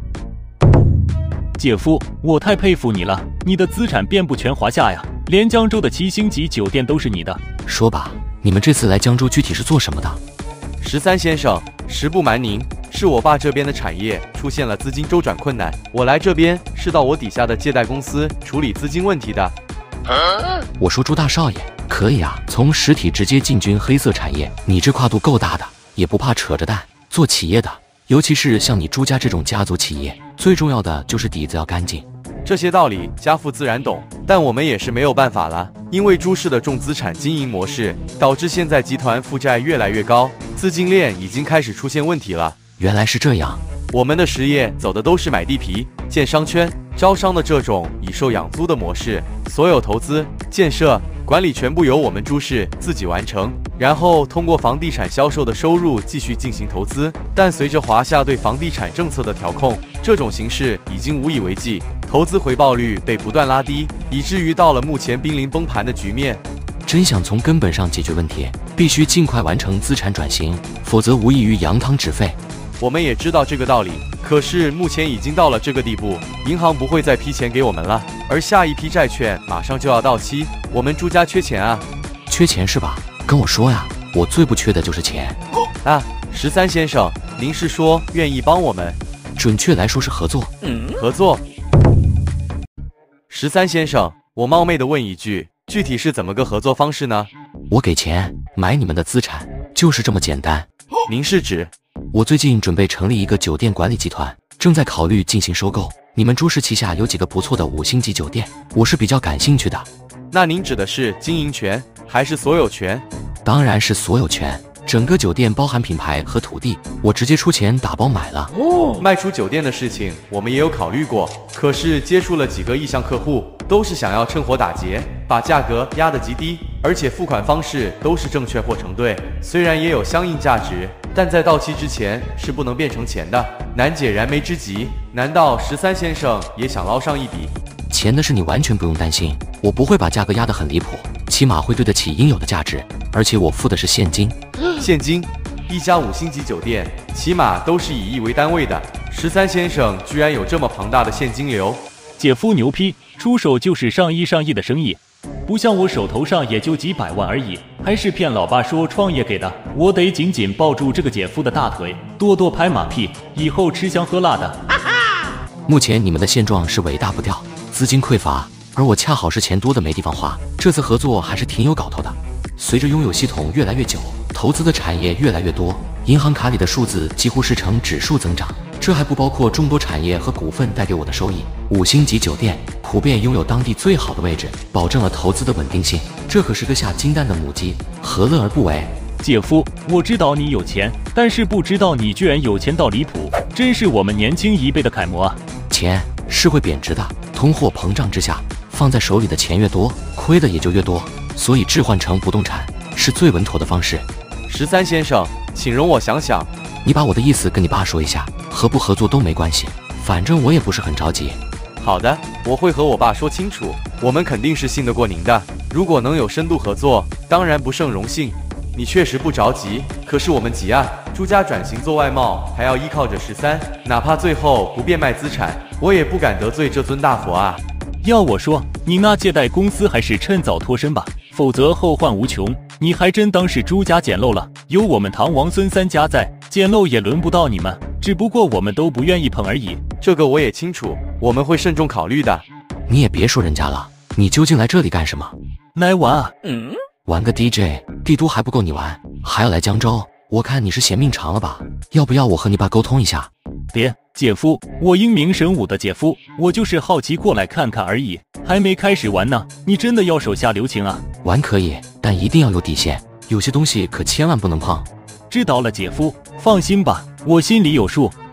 姐夫，我太佩服你了，你的资产遍布全华夏呀，连江州的7星级酒店都是你的。 说吧，你们这次来江州具体是做什么的 ？13先生，实不瞒您，是我爸这边的产业出现了资金周转困难，我来这边是到我底下的借贷公司处理资金问题的。 我说朱大少爷，可以啊，从实体直接进军黑色产业，你这跨度够大的，也不怕扯着蛋。做企业的，尤其是像你朱家这种家族企业，最重要的就是底子要干净。 这些道理家父自然懂，但我们也是没有办法了，因为朱氏的重资产经营模式，导致现在集团负债越来越高，资金链已经开始出现问题了。 原来是这样， 我们的实业走的都是买地皮、建商圈、招商的这种以售养租的模式，所有投资、建设、管理全部由我们朱氏自己完成，然后通过房地产销售的收入继续进行投资。但随着华夏对房地产政策的调控，这种形式已经无以为继，投资回报率被不断拉低，以至于到了目前濒临崩盘的局面。 真想从根本上解决问题，必须尽快完成资产转型，否则无异于扬汤止沸。 我们也知道这个道理，可是目前已经到了这个地步，银行不会再批钱给我们了，而下一批债券马上就要到期，我们朱家缺钱啊！ 缺钱是吧？跟我说呀，我最不缺的就是钱。 啊，13先生，您是说愿意帮我们？ 准确来说是合作。 合作。13先生，我冒昧的问一句，具体是怎么个合作方式呢？ 我给钱买你们的资产，就是这么简单。 您是指？ 我最近准备成立一个酒店管理集团，正在考虑进行收购。你们朱氏旗下有几个不错的5星级酒店，我是比较感兴趣的。 那您指的是经营权还是所有权？ 当然是所有权，整个酒店包含品牌和土地，我直接出钱打包买了。 卖出酒店的事情我们也有考虑过，可是接触了几个意向客户，都是想要趁火打劫，把价格压得极低，而且付款方式都是证券或承兑，虽然也有相应价值，但在到期之前是不能变成钱的，难解燃眉之急。难道13先生也想捞上一笔？ 钱的事你完全不用担心，我不会把价格压得很离谱，起码会对得起应有的价值，而且我付的是现金。 现金？一家5星级酒店起码都是以亿为单位的，13先生居然有这么庞大的现金流。 姐夫牛批，出手就是上亿的生意，不像我手头上也就几百万而已，还是骗老爸说创业给的。我得紧紧抱住这个姐夫的大腿，多多拍马屁，以后吃香喝辣的。 目前你们的现状是尾大不掉，资金匮乏，而我恰好是钱多的没地方花，这次合作还是挺有搞头的。随着拥有系统越来越久，投资的产业越来越多，银行卡里的数字几乎是呈指数增长，这还不包括众多产业和股份带给我的收益。5星级酒店普遍拥有当地最好的位置，保证了投资的稳定性，这可是个下金蛋的母鸡，何乐而不为？ 姐夫，我知道你有钱，但是不知道你居然有钱到离谱，真是我们年轻一辈的楷模啊！ 钱是会贬值的，通货膨胀之下，放在手里的钱越多，亏的也就越多，所以置换成不动产是最稳妥的方式。 13先生，请容我想想。 你把我的意思跟你爸说一下，合不合作都没关系，反正我也不是很着急。 好的，我会和我爸说清楚，我们肯定是信得过您的。如果能有深度合作，当然不胜荣幸。你确实不着急，可是我们急啊！朱家转型做外贸，还要依靠着13，哪怕最后不变卖资产，我也不敢得罪这尊大佛啊！ 要我说，你那借贷公司还是趁早脱身吧，否则后患无穷。你还真当是朱家捡漏了，有我们唐王孙3家在，捡漏也轮不到你们，只不过我们都不愿意碰而已。 这个我也清楚，我们会慎重考虑的。 你也别说人家了，你究竟来这里干什么？ 来玩啊！ 玩个 DJ， 帝都还不够你玩，还要来江州？我看你是嫌命长了吧？要不要我和你爸沟通一下？ 别，姐夫，我英明神武的姐夫，我就是好奇过来看看而已，还没开始玩呢。你真的要手下留情啊？ 玩可以，但一定要有底线，有些东西可千万不能碰。 知道了，姐夫，放心吧，我心里有数。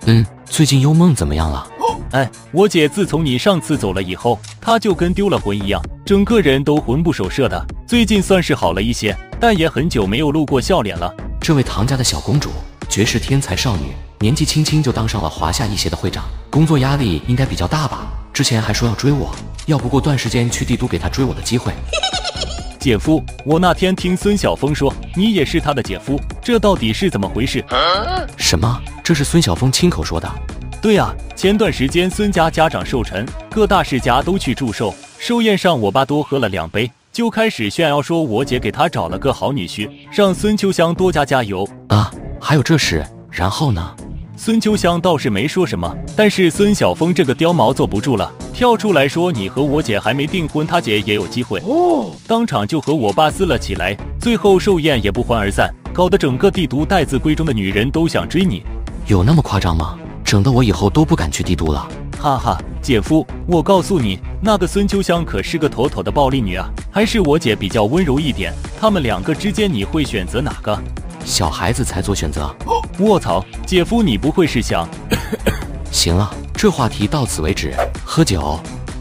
最近幽梦怎么样了？ 哎，我姐自从你上次走了以后，她就跟丢了魂一样，整个人都魂不守舍的。最近算是好了一些，但也很久没有露过笑脸了。 这位唐家的小公主，绝世天才少女，年纪轻轻就当上了华夏一协的会长，工作压力应该比较大吧？之前还说要追我，要不过段时间去帝都给她追我的机会。 姐夫，我那天听孙晓峰说你也是他的姐夫，这到底是怎么回事？ 什么？这是孙晓峰亲口说的？ 对啊，前段时间孙家家长寿辰，各大世家都去祝寿，寿宴上我爸多喝了2杯，就开始炫耀说我姐给他找了个好女婿，让孙秋香多加油啊！还有这事？然后呢？ 孙秋香倒是没说什么，但是孙晓峰这个刁毛坐不住了，跳出来说你和我姐还没订婚，他姐也有机会，当场就和我爸撕了起来，最后寿宴也不欢而散，搞得整个帝都待字闺中的女人都想追你。 有那么夸张吗？整得我以后都不敢去帝都了。 哈哈，姐夫，我告诉你，那个孙秋香可是个妥妥的暴力女啊，还是我姐比较温柔一点，他们2个之间你会选择哪个？ 小孩子才做选择。 卧槽，姐夫你不会是想…… 行了，这话题到此为止，喝酒。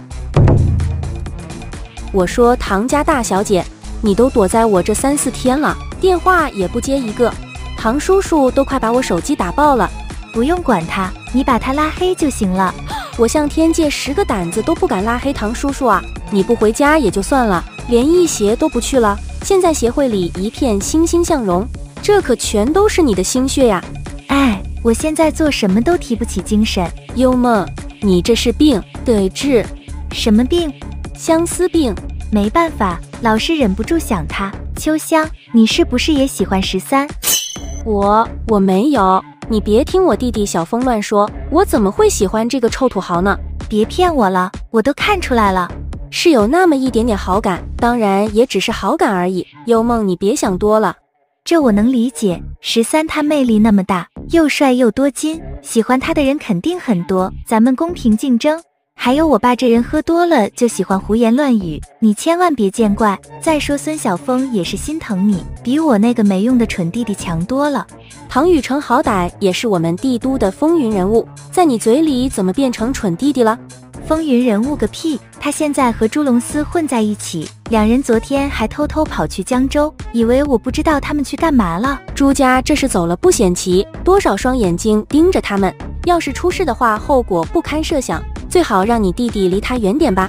我说唐家大小姐，你都躲在我这3、4天了，电话也不接一个，唐叔叔都快把我手机打爆了。 不用管他，你把他拉黑就行了。 我向天借10个胆子都不敢拉黑唐叔叔啊！你不回家也就算了，连一协都不去了，现在协会里一片欣欣向荣，这可全都是你的心血呀！ 哎，我现在做什么都提不起精神。 幽梦，你这是病，得治。 什么病？ 相思病。 没办法，老是忍不住想他。秋香，你是不是也喜欢13？ 我没有。你别听我弟弟小峰乱说，我怎么会喜欢这个臭土豪呢？ 别骗我了，我都看出来了， 是有那么一点点好感，当然也只是好感而已。幽梦，你别想多了。 这我能理解，13他魅力那么大，又帅又多金，喜欢他的人肯定很多，咱们公平竞争。还有我爸这人喝多了就喜欢胡言乱语，你千万别见怪。再说孙晓峰也是心疼你，比我那个没用的蠢弟弟强多了。 唐雨成好歹也是我们帝都的风云人物，在你嘴里怎么变成蠢弟弟了？ 风云人物个屁，他现在和朱龙思混在一起，2人昨天还偷偷跑去江州，以为我不知道他们去干嘛了。 朱家这是走了不显奇，多少双眼睛盯着他们，要是出事的话，后果不堪设想，最好让你弟弟离他远点吧。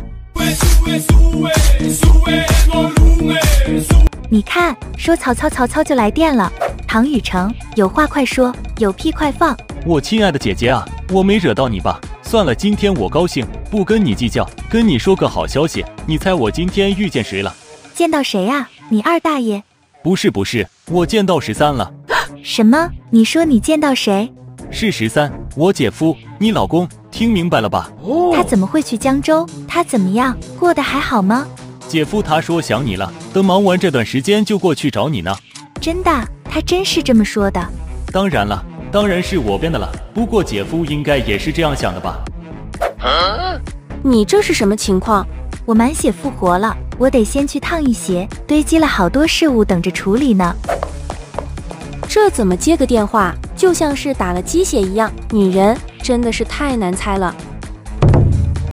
你看，说曹操就来电了。唐雨成，有话快说，有屁快放。 我亲爱的姐姐啊，我没惹到你吧？算了，今天我高兴，不跟你计较，跟你说个好消息，你猜我今天遇见谁了？ 见到谁啊？你二大爷？ 不是，我见到13了。 什么？你说你见到谁？ 是13，我姐夫，你老公，听明白了吧？ 他怎么会去江州？他怎么样？过得还好吗？ 姐夫他说想你了，等忙完这段时间就过去找你呢。 真的？他真是这么说的？ 当然了，当然是我编的了，不过姐夫应该也是这样想的吧？ 你这是什么情况？ 我满血复活了，我得先去烫一鞋，堆积了好多事物等着处理呢。 这怎么接个电话，就像是打了鸡血一样，女人真的是太难猜了。